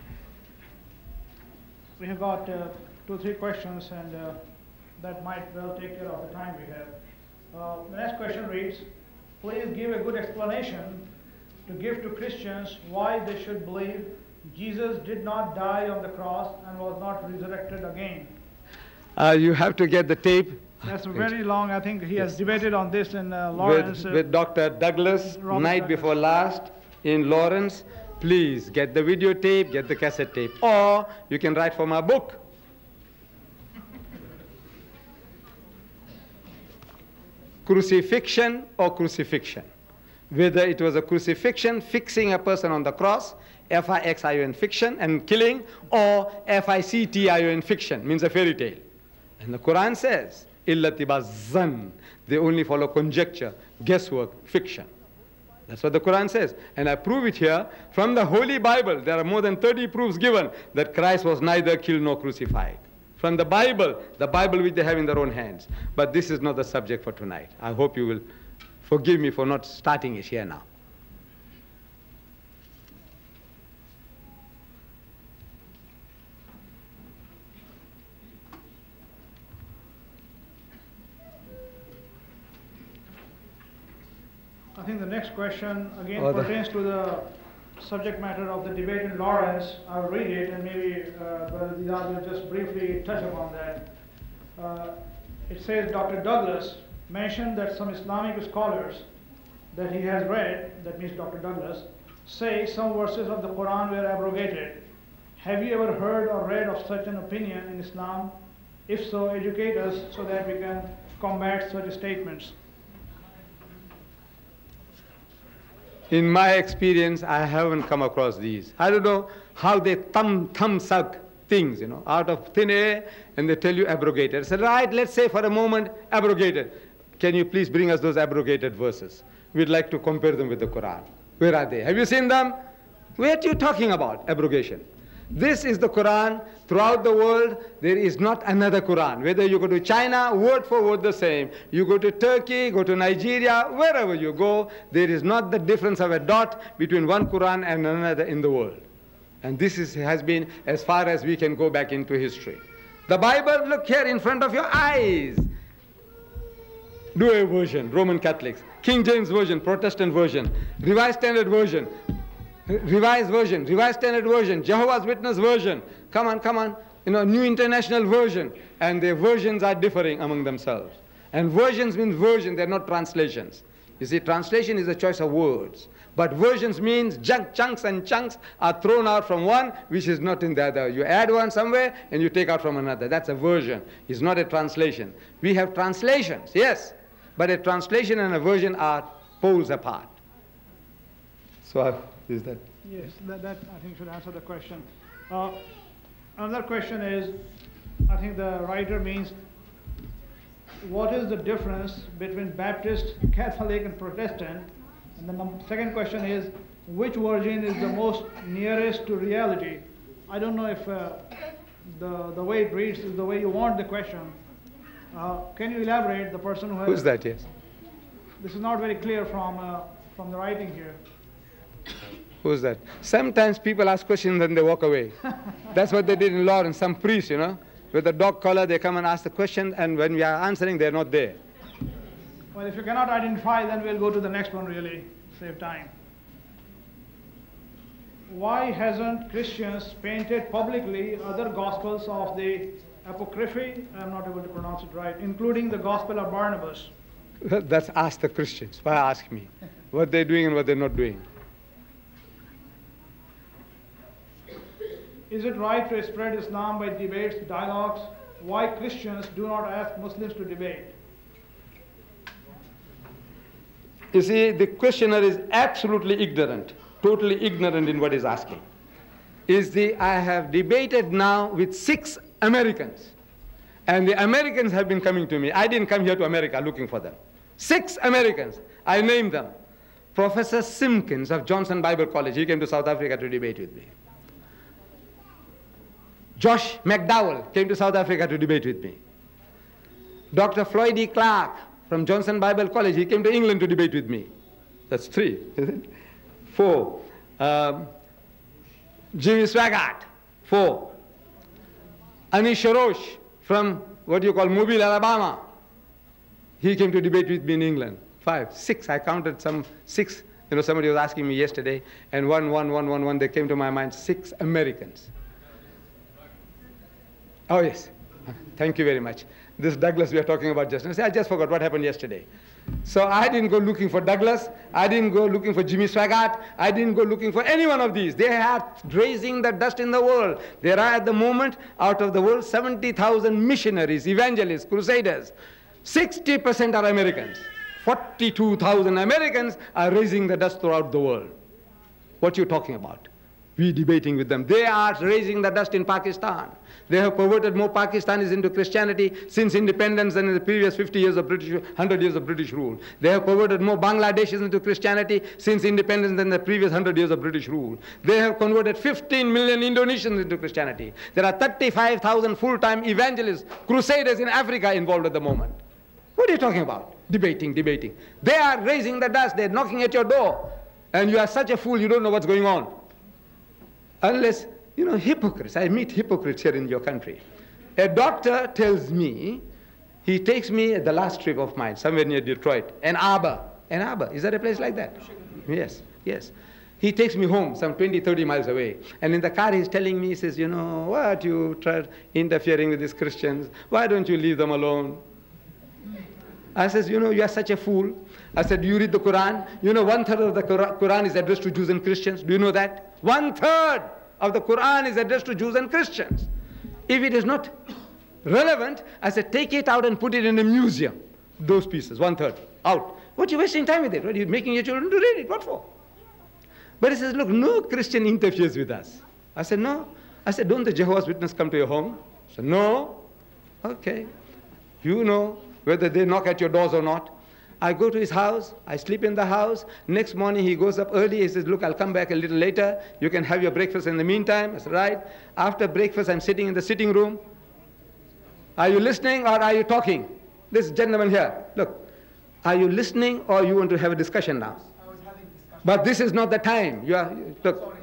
we have got uh, two or three questions, and uh, that might well take care of the time we have. Uh, the next question reads, please give a good explanation to give to Christians why they should believe Jesus did not die on the cross and was not resurrected again. Uh, you have to get the tape. That's very long. I think he has yes. debated on this in uh, Lawrence. With, with Doctor Douglas, Robert night Douglas. Before last in Lawrence. Please get the videotape, get the cassette tape. Or you can write for my book. Crucifixion or crucifixion. Whether it was a crucifixion, fixing a person on the cross, F I X I O N, fiction, and killing, or F I C T I O N, fiction, means a fairy tale. And the Quran says, Illatiba zan, they only follow conjecture, guesswork, fiction. That's what the Quran says. And I prove it here from the Holy Bible. There are more than thirty proofs given that Christ was neither killed nor crucified. From the Bible, the Bible which they have in their own hands. But this is not the subject for tonight. I hope you will forgive me for not starting it here now. I think the next question again oh, pertains to the subject matter of the debate in Lawrence. I'll read it and maybe uh, Brother Didad will just briefly touch upon that. Uh, it says Doctor Douglas mentioned that some Islamic scholars that he has read, that means Doctor Douglas, say some verses of the Quran were abrogated. Have you ever heard or read of such an opinion in Islam? If so, educate us so that we can combat such statements. In my experience, I haven't come across these. I don't know how they thumb, thumb suck things, you know, out of thin air, and they tell you abrogated. So right, let's say for a moment, abrogated. Can you please bring us those abrogated verses? We'd like to compare them with the Quran. Where are they? Have you seen them? What are you talking about, abrogation? This is the Quran. Throughout the world, there is not another Quran. Whether you go to China, word for word the same. You go to Turkey, go to Nigeria, wherever you go, there is not the difference of a dot between one Quran and another in the world. And this is, has been as far as we can go back into history. The Bible, look here in front of your eyes. Douay version, Roman Catholics. King James version, Protestant version. Revised Standard version. Revised version, Revised Standard version, Jehovah's Witness version. Come on, come on. You know, New International version. And their versions are differing among themselves. And versions mean version, they're not translations. You see, translation is a choice of words. But versions means junk, chunks and chunks are thrown out from one which is not in the other. You add one somewhere and you take out from another. That's a version. It's not a translation. We have translations, yes. But a translation and a version are poles apart. So uh, is that? Yes, that, that I think should answer the question. Uh, another question is, I think the writer means, what is the difference between Baptist, Catholic, and Protestant? And then the second question is, which version is the most nearest to reality? I don't know if uh, the, the way it reads is the way you want the question. Uh, can you elaborate, the person who has... Who's that, yes? This is not very clear from, uh, from the writing here. Who's that? Sometimes people ask questions and they walk away. That's what they did in Lawrence, some priest, you know. With a dog collar, they come and ask the question, and when we are answering, they're not there. Well, if you cannot identify, then we'll go to the next one, really, save time. Why hasn't Christians painted publicly other Gospels of the Apocryphy? I'm not able to pronounce it right, including the Gospel of Barnabas. That's ask the Christians. Why ask me? What they're doing and what they're not doing. Is it right to spread Islam by debates, dialogues? Why Christians do not ask Muslims to debate? You see, the questioner is absolutely ignorant, totally ignorant in what he's asking. Is the, I have debated now with six Americans, and the Americans have been coming to me. I didn't come here to America looking for them. Six Americans, I named them. Professor Simpkins of Johnson Bible College, he came to South Africa to debate with me. Josh McDowell came to South Africa to debate with me. Doctor Floyd E. Clark from Johnson Bible College, he came to England to debate with me. That's three, is it? Four. Um, Jimmy Swaggart, four. Anish Shorosh from what you call Mobile, Alabama. He came to debate with me in England. Five, six, I counted some six. You know, somebody was asking me yesterday, and one, one, one, one, one, they came to my mind, six Americans. Oh, yes. Thank you very much. This Douglas we are talking about just now. I just forgot what happened yesterday. So I didn't go looking for Douglas. I didn't go looking for Jimmy Swaggart. I didn't go looking for any one of these. They are raising the dust in the world. There are at the moment, out of the world, seventy thousand missionaries, evangelists, crusaders. sixty percent are Americans. forty-two thousand Americans are raising the dust throughout the world. What are you talking about? We debating with them. They are raising the dust in Pakistan. They have perverted more Pakistanis into Christianity since independence than in the previous fifty years of British, one hundred years of British rule. They have perverted more Bangladeshis into Christianity since independence than the previous one hundred years of British rule. They have converted fifteen million Indonesians into Christianity. There are thirty-five thousand full-time evangelists, crusaders in Africa involved at the moment. What are you talking about? Debating, debating. They are raising the dust. They're knocking at your door. And you are such a fool, you don't know what's going on. Unless, you know, hypocrites. I meet hypocrites here in your country. A doctor tells me, he takes me at the last trip of mine, somewhere near Detroit, Ann Arbor. Ann Arbor, is that a place like that? Yes, yes. He takes me home some twenty, thirty miles away. And in the car he's telling me, he says, you know, what you tried interfering with these Christians? Why don't you leave them alone? I says, you know, you are such a fool. I said, do you read the Quran? You know, one third of the Quran is addressed to Jews and Christians. Do you know that? One third of the Quran is addressed to Jews and Christians. If it is not relevant, I said, take it out and put it in a museum. Those pieces, one third, out. What are you wasting time with it? What are you making your children to read it? What for? But he says, look, no Christian interferes with us. I said, no. I said, don't the Jehovah's Witnesses come to your home? I said, no. Okay. You know whether they knock at your doors or not. I go to his house, I sleep in the house. Next morning he goes up early, he says, look, I'll come back a little later. You can have your breakfast in the meantime. I said, right. After breakfast, I'm sitting in the sitting room. Are you listening or are you talking? This gentleman here, look. Are you listening or you want to have a discussion now? I was having discussion. But this is not the time. You are, look. Sorry.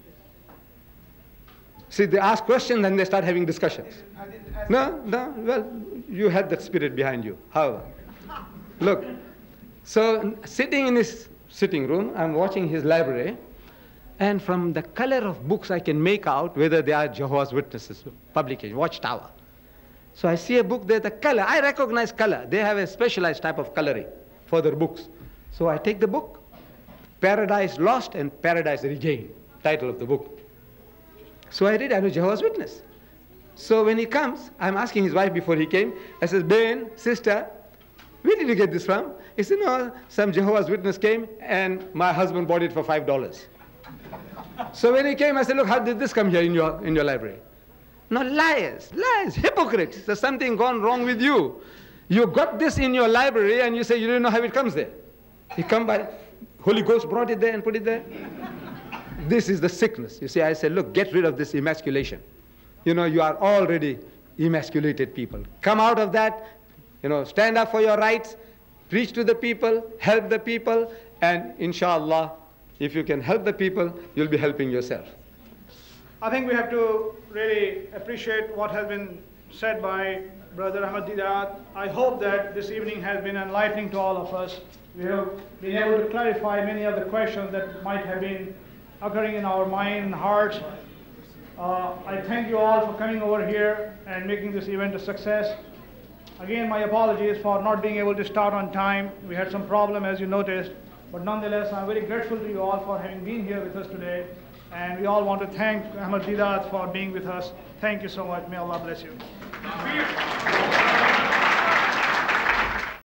See, they ask questions and they start having discussions. I didn't ask. No, no, well, you had that spirit behind you. However, look. So, sitting in his sitting room, I'm watching his library, and from the color of books I can make out whether they are Jehovah's Witnesses, publication, Watchtower. So I see a book there, the color, I recognize color. They have a specialized type of coloring for their books. So I take the book, Paradise Lost and Paradise Regained, title of the book. So I read, I'm a Jehovah's Witness. So when he comes, I'm asking his wife before he came, I said, Ben, sister, where did you get this from? He said, no, some Jehovah's Witness came and my husband bought it for five dollars. So when he came, I said, look, how did this come here in your, in your library? No, liars, liars, hypocrites. There's something gone wrong with you. You got this in your library and you say you don't know how it comes there. He come by, Holy Ghost brought it there and put it there. This is the sickness. You see, I said, look, get rid of this emasculation. You know, you are already emasculated people. Come out of that, you know, stand up for your rights, preach to the people, help the people, and inshallah, if you can help the people, you'll be helping yourself. I think we have to really appreciate what has been said by Brother Ahmad Deedat. I hope that this evening has been enlightening to all of us. We have been able to clarify many of the questions that might have been occurring in our mind and hearts. Uh, I thank you all for coming over here and making this event a success. Again, my apologies for not being able to start on time. We had some problem, as you noticed. But nonetheless, I'm very grateful to you all for having been here with us today. And we all want to thank Ahmad Deedat for being with us. Thank you so much. May Allah bless you.